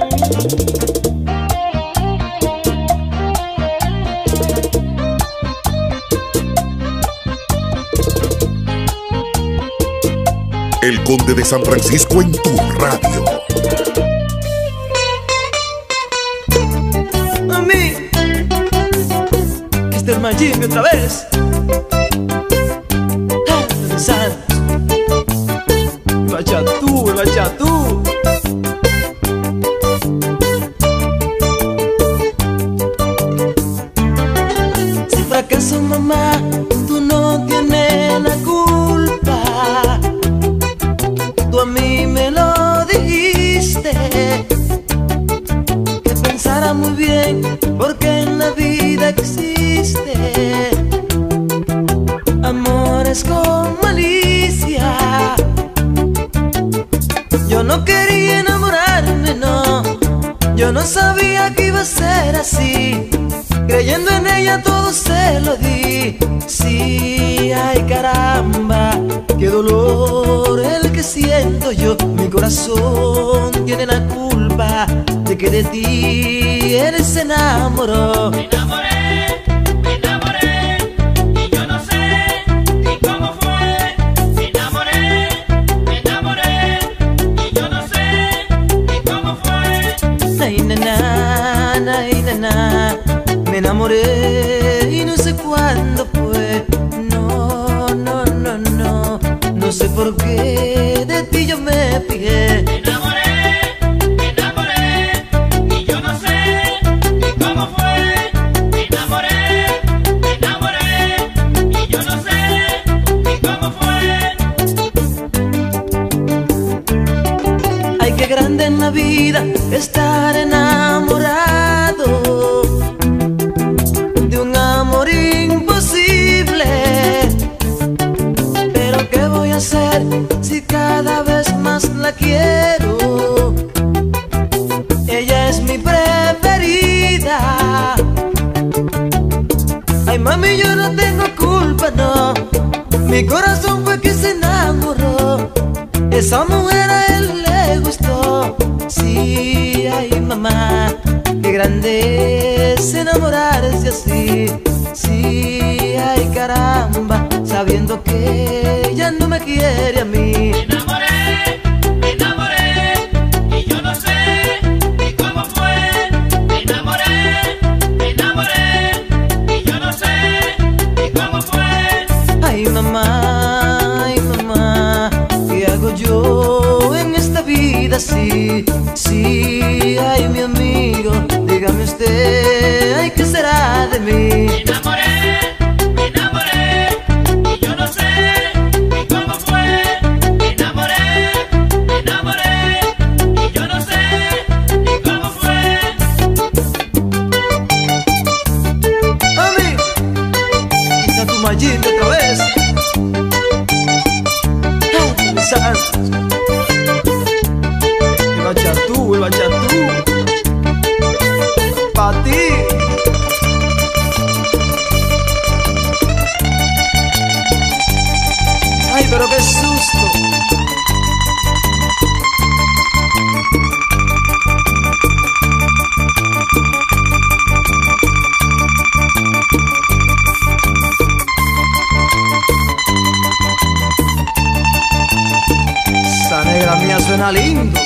El Conde de San Francisco en tu radio. A mí, este es Mayimbe otra vez. El bachatú. Si fracaso, mamá, tú no tienes la culpa. Tú a mí me lo dijiste, que pensara muy bien, porque en la vida existe amores con malicia. Yo no quería enamorarme, no. Yo no sabía que iba a ser así. Creyendo en ella todo se lo di. Sí, ay caramba, qué dolor el que siento yo. Mi corazón tiene la culpa de que de ti él se enamoró. Me enamoré, y yo no sé ni cómo fue. Me enamoré, y yo no sé ni cómo fue. Ay, nana, me enamoré y no sé cuándo fue. No sé por qué de ti yo me fijé. Me enamoré, y yo no sé ni cómo fue. Me enamoré, y yo no sé ni cómo fue. Ay, qué grande en la vida estar enamorado de un amor imposible. Pero ¿qué voy a hacer si cada vez más la quiero? Ella es mi preferida. Ay, mami, yo no tengo culpa, no. Mi corazón fue que se enamoró. Esa mujer a él le gustó. Sí, ay, mamá, qué grande es enamorarse así. Sí, ay, caramba, sabiendo que ella no me quiere a mí. Me enamoré, y yo no sé ni cómo fue. Me enamoré, y yo no sé ni cómo fue. Ay, mamá, ¿qué hago yo en esta vida? Sí, ay, mi amigo, dígame usted, ay, ¿qué será de mí? Me enamoré, y yo no sé ni cómo fue. Me enamoré, y yo no sé ni cómo fue. Mami, quita tu Mayimbe otra vez. El bachatú, pa' ti. Ay, pero qué susto. Esa negra mía suena lindo.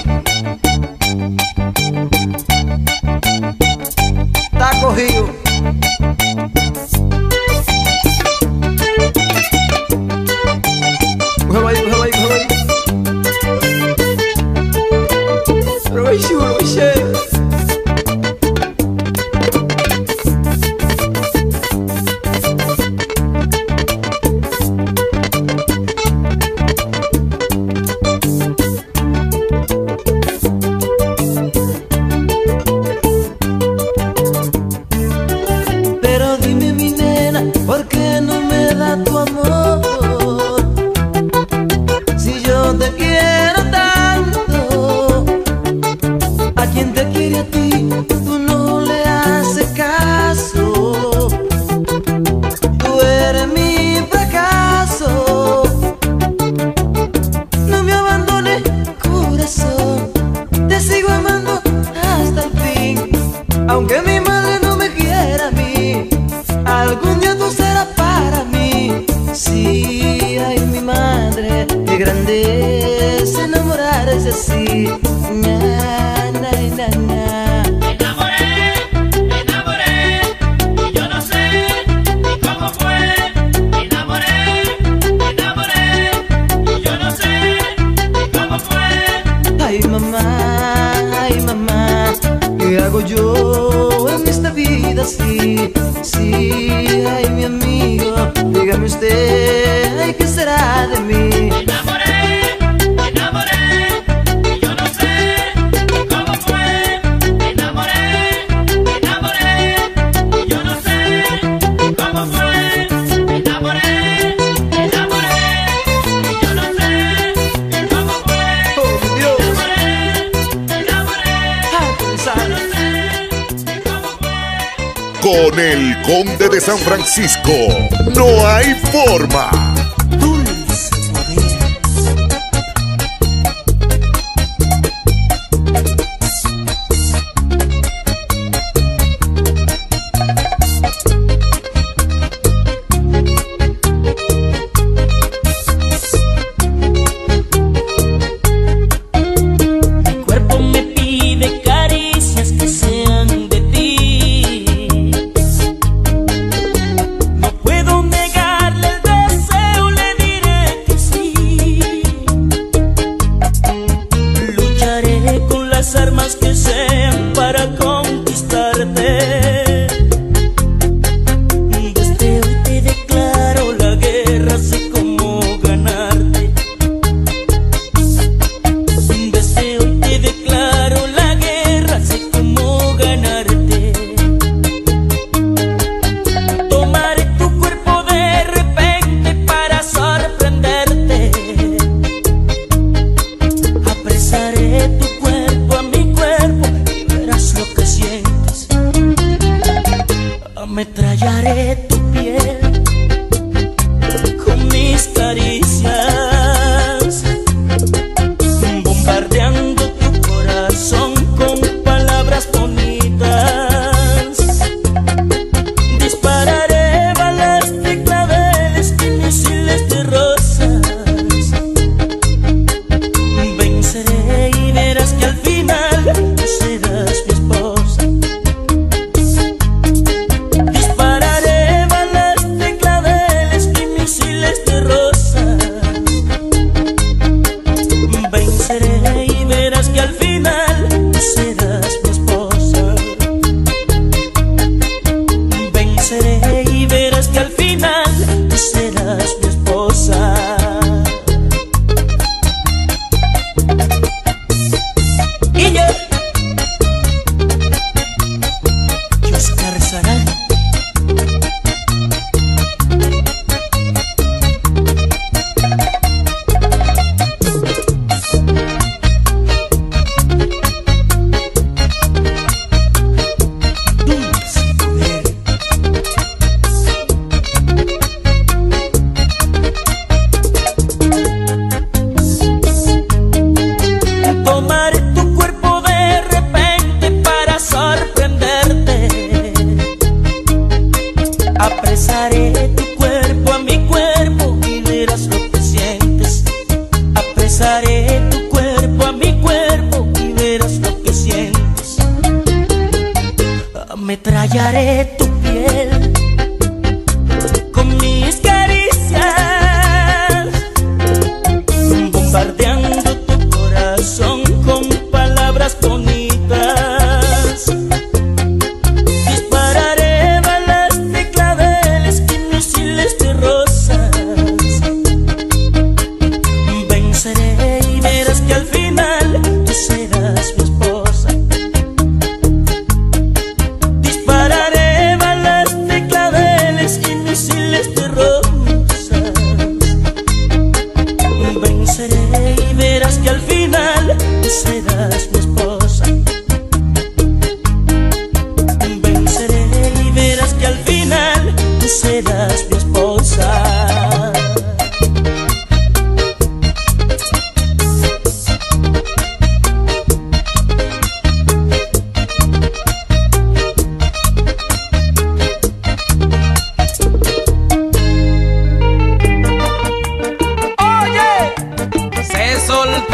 Está cogido. Cógelo ahí. Pero muy chulo, muy chévere. me da tu amor. Si yo te quiero tanto, a quien te quiere a ti, tú no le haces caso. Tú eres mi fracaso. No me abandones, corazón, te sigo amando hasta el fin. Aunque mi madre no me quiera a mí, algún día tú serás para mí. Sí, ay mi madre, qué grande es enamorarse así. Na, na, na, na. Me enamoré, y yo no sé ni cómo fue. Me enamoré, y yo no sé ni cómo fue. Ay mamá, ¿qué hago yo en esta vida así? Sí, ay mi amigo, dígame usted, ay, ¿qué será de mí? Me enamoré, y yo no sé ni cómo fue. Me enamoré, y yo no sé ni cómo fue. Me enamoré, y yo no sé ni cómo fue. Oh Dios. Con el Conde de San Francisco no hay forma. Mi cuerpo me pide caricias que sean de ti. No puedo negarle el deseo.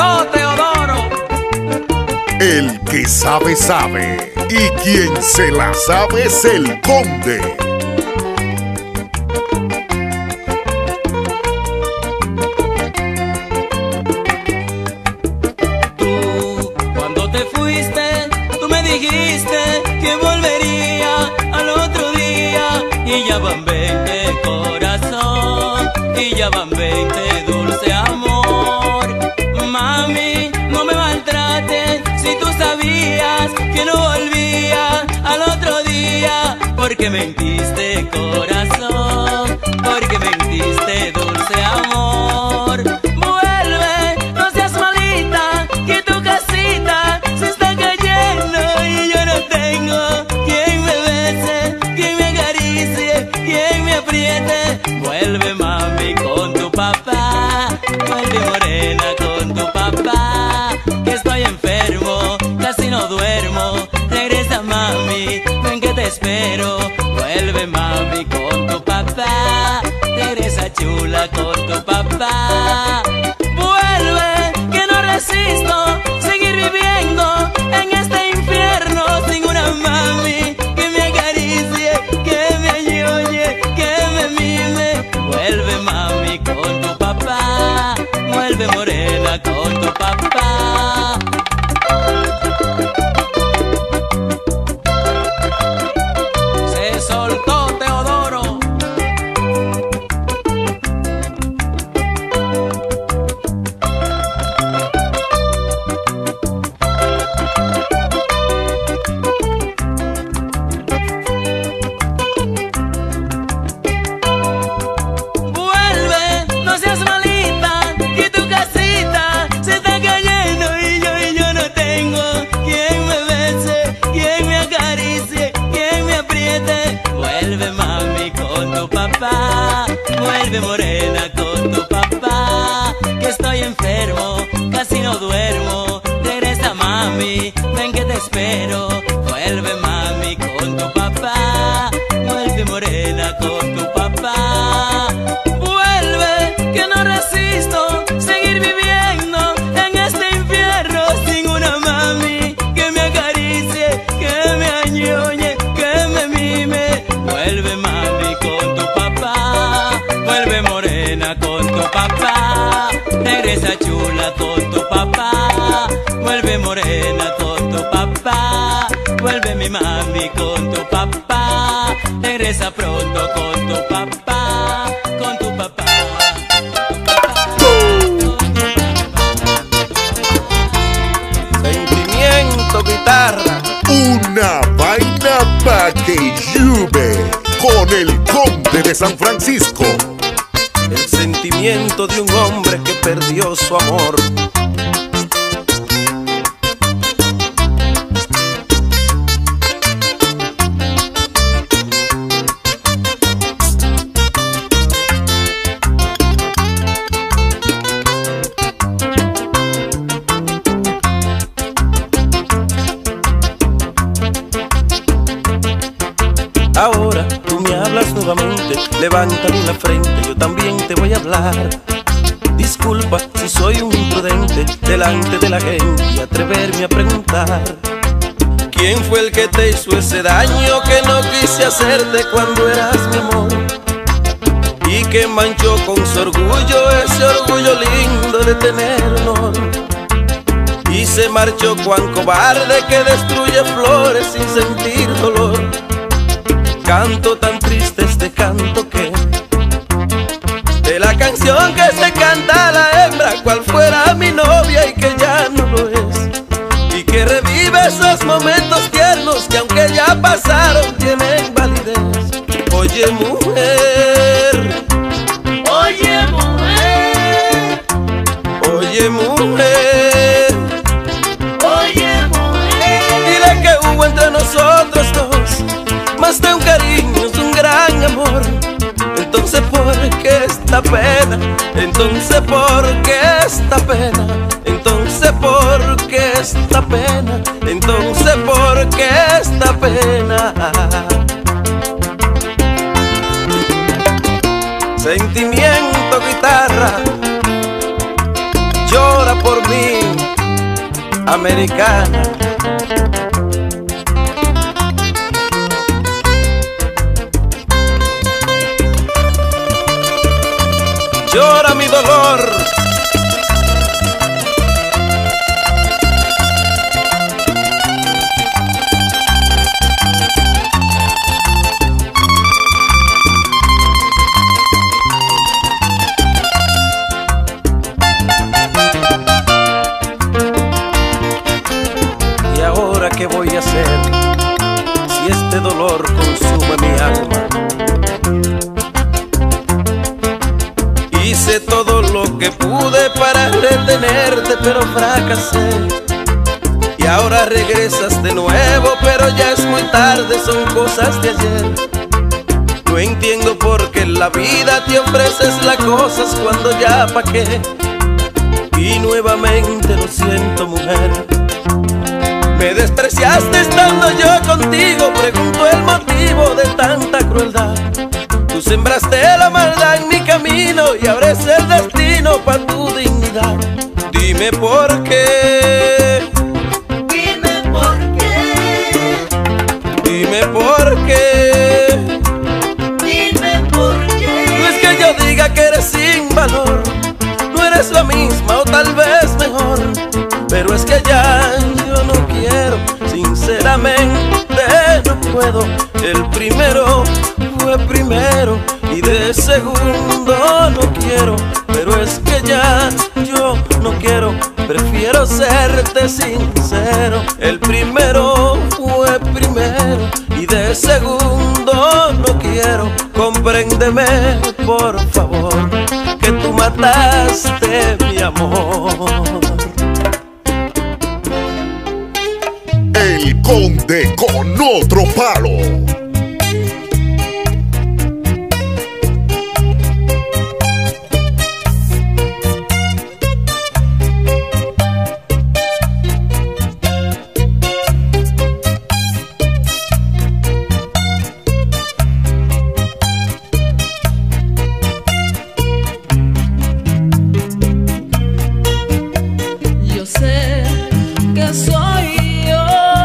soltó Teodoro. El que sabe, sabe. Y quien se la sabe es el Conde. Cuando te fuiste, tú me dijiste que volvería al otro día. Y ya van 20 corazón, y ya van 20 dulce amor. Mami, no me maltrates si tú sabías que no volvía al otro día. Porque mentiste corazón, porque mentiste dulce amor. Vuelve, no seas malita, que tu casita se está cayendo. Y yo no tengo quien me bese, quien me acaricie, quien me apriete. Vuelve mami con tu papá, vuelve morena con tu papá. Que estoy enfermo, casi no duermo. Regresa mami, ven que te espero. Vuelve mami con tu papá, regresa chula con tu papá. Vuelve, que no resisto seguir viviendo en este infierno sin una mami que me acaricie, que me añoñe, que me mime. Vuelve mami con tu papá, vuelve morena con tu papá. Se soltó Teodoro. Vuelve, no seas malita, que tu casita se está cayendo. Y yo no tengo quien me bese, quien me acaricie, quien me apriete. Vuelve mami con tu papá, vuelve morena con tu papá. Que estoy enfermo, casi no duermo. Regresa mami, ven que te espero. Vuelve mami con tu papá, vuelve morena con tu papá. Vuelve, que no resisto seguir viviendo en este infierno sin una mami que me acaricie, que me añoñe, que me mime. Vuelve mami con tu papá, vuelve morena con tu papá. Regresa chula con tu papá, vuelve morena con tu papá. Vuelve mi mami con tu papá, regresa pronto con tu papá, con tu papá. Sentimiento, guitarra. Una vaina pa' que llueve con el Conde de San Francisco. El sentimiento de un hombre que perdió su amor. Ahora tú me hablas nuevamente, levántame la frente, yo también te voy a hablar. Disculpa si soy un imprudente delante de la gente y atreverme a preguntar. ¿Quién fue el que te hizo ese daño que no quise hacerte cuando eras mi amor? Y que manchó con su orgullo, ese orgullo lindo de tener honor. Y se marchó cuán cobarde que destruye flores sin sentir dolor. Canto tan triste este canto que de la canción que se canta a la hembra, cual fuera mi novia y que ya no lo es, y que revive esos momentos tiernos que aunque ya pasaron tienen validez. Oye mujer, oye mujer, oye mujer, oye mujer, dile que hubo entre nosotros dos más de un cariño, es un gran amor. Entonces ¿por qué esta pena? Entonces ¿por qué esta pena? Entonces ¿por qué esta pena? Entonces ¿por qué esta pena? Sentimiento, guitarra, llora. ora por mí, americana. Llora mi dolor. ¿Y ahora qué voy a hacer si este dolor consume mi alma? Hice todo lo que pude para retenerte, pero fracasé. Y ahora regresas de nuevo, pero ya es muy tarde, son cosas de ayer. No entiendo por qué en la vida te ofreces las cosas cuando ya pa' qué. Y nuevamente lo siento, mujer. Me despreciaste estando yo contigo, pregunto el motivo de tanta crueldad. Tú sembraste la maldad en mi camino y ahora es el destino pa' tu dignidad. Dime por qué. Dime por qué. Dime por qué. Dime por qué. No es que yo diga que eres sin valor, no eres la misma o tal vez mejor, pero es que ya yo no quiero, sinceramente no puedo. El primero fue primero y de segundo no quiero, pero es que ya yo no quiero, prefiero serte sincero. El primero fue primero y de segundo no quiero. Compréndeme por favor que tú mataste mi amor. El Conde con otro palo. Yo sé que soy yo,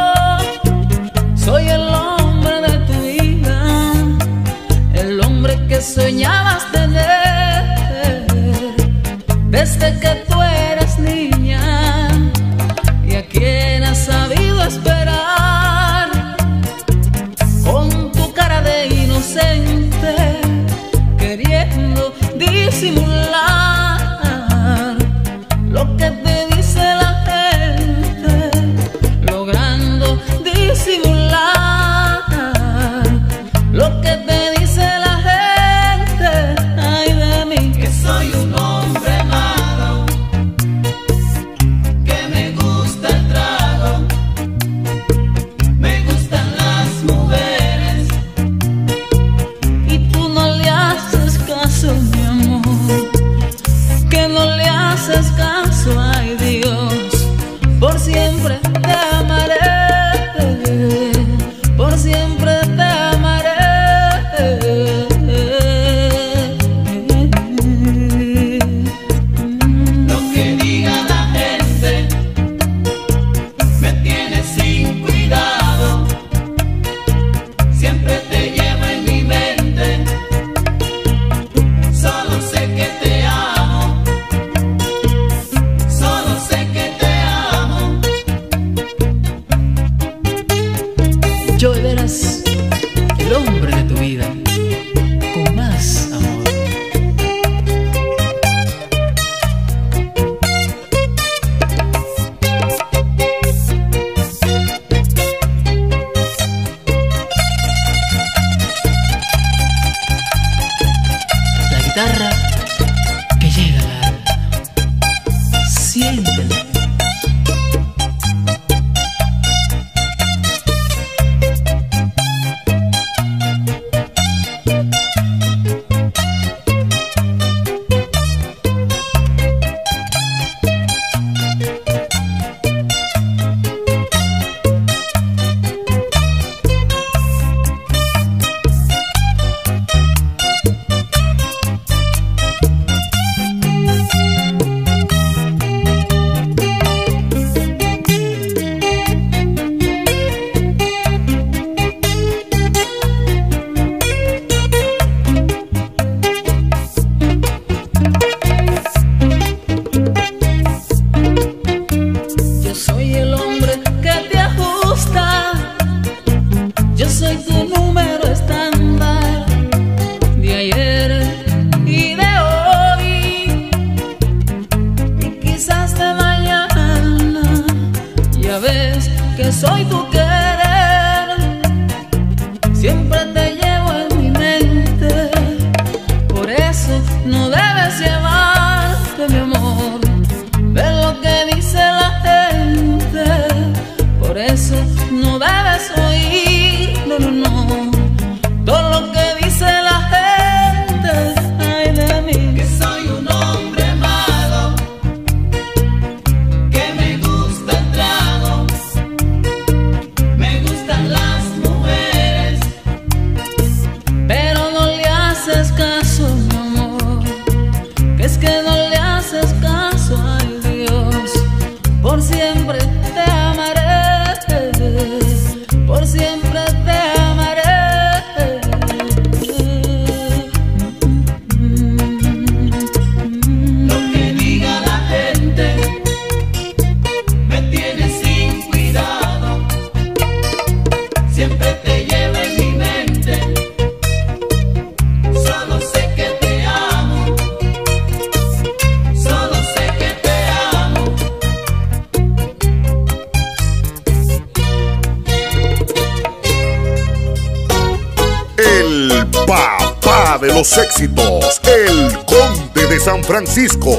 soy el hombre de tu vida, el hombre que soñabas tener desde que tú eras niña y a quien has sabido esperar con tu cara de inocente, queriendo disimular lo que te dice la gente, logrando disimular lo que te dice la gente. Ay de mí, que soy un hombre malo, que me gusta el trago, me gustan las mujeres y tú no le haces caso, mi amor, que no le haces caso. Ay Dios, por siempre te amaré, por siempre te amaré. Lo que diga la gente me tiene sin cuidado. Siempre te llevo en mi mente. Solo sé que te amo. Solo sé que te amo. Yo verás el hombre de tu vida con más amor. La guitarra que llega al alma, siéntelo. no debes llevarte, mi amor, de lo que dice la gente. Por eso no debes oír, no, no, no, todo lo que dice la gente. Ay de mí, que soy un hombre malo, que me gusta el trago, me gustan las mujeres, pero no le haces caso, mi amor, que es que no le haces caso. Ay Dios, por siempre te amaré, por siempre te amaré. lo que diga la gente me tiene sin cuidado, siempre te llevo en mi mente, solo sé que te amo, solo sé que te amo. El papá de los éxitos, el Conde de San Francisco.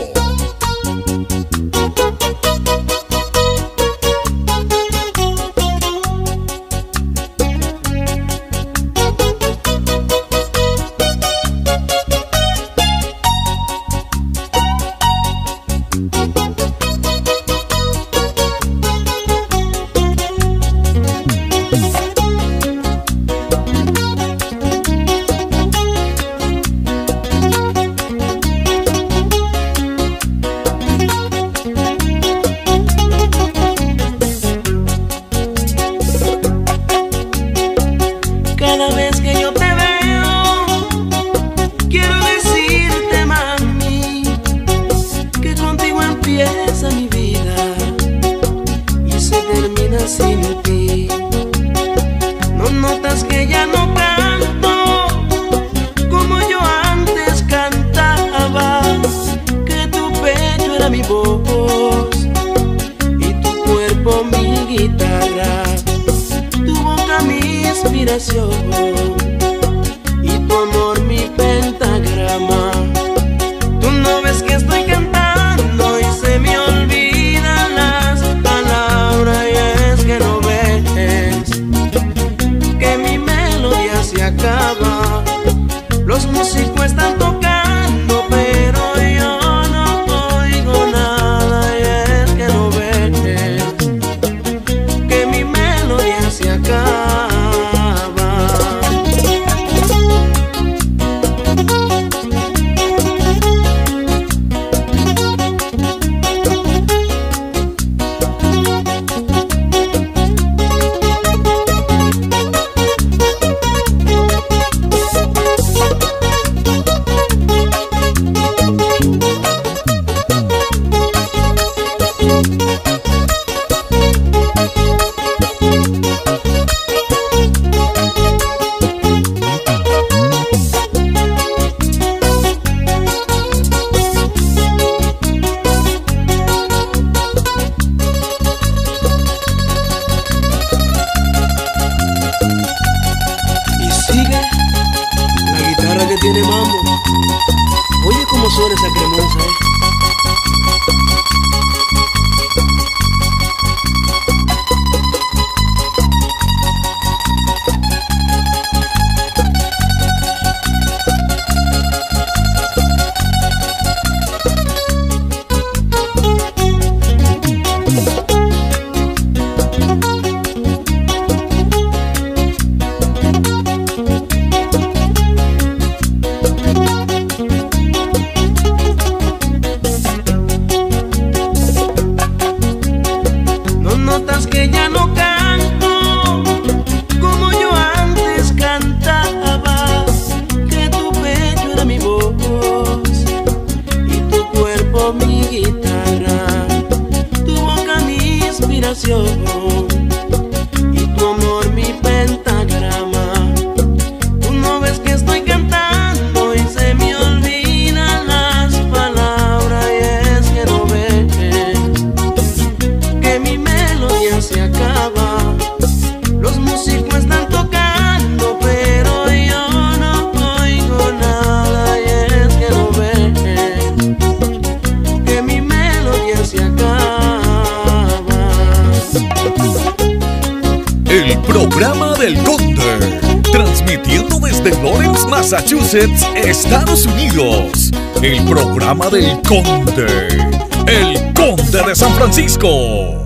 Cada vez que yo te veo, quiero decirte, mami, que contigo empieza mi vida y se termina sin ti. No notas que ya no canto como yo antes cantaba, que tu pecho era mi voz y tu cuerpo mi guitarra, tu boca mi inspiración y tu amor mi pentagrama. Tú no ves que estoy cantando y se me olvidan las palabras, y es que no ves que mi melodía se acaba. Los músicos están tocando, pero yo no oigo nada, y es que no ves que mi melodía se acaba. Y sigue la guitarra que tiene mambo. Oye cómo suena esa cremosa, No notas que ya no canto como yo antes cantaba, que tu pecho era mi voz y tu cuerpo mi guitarra, tu boca mi inspiración y tu amor mi pentagrama. Tú no ves que estoy cantando y se me olvidan las palabras, y es que no ves que mi melodía se acaba. Los músicos están tocando, pero yo no oigo nada, y es que no ves programa del Conde, transmitiendo desde Lawrence, Massachusetts, Estados Unidos. El programa del Conde, el Conde de San Francisco.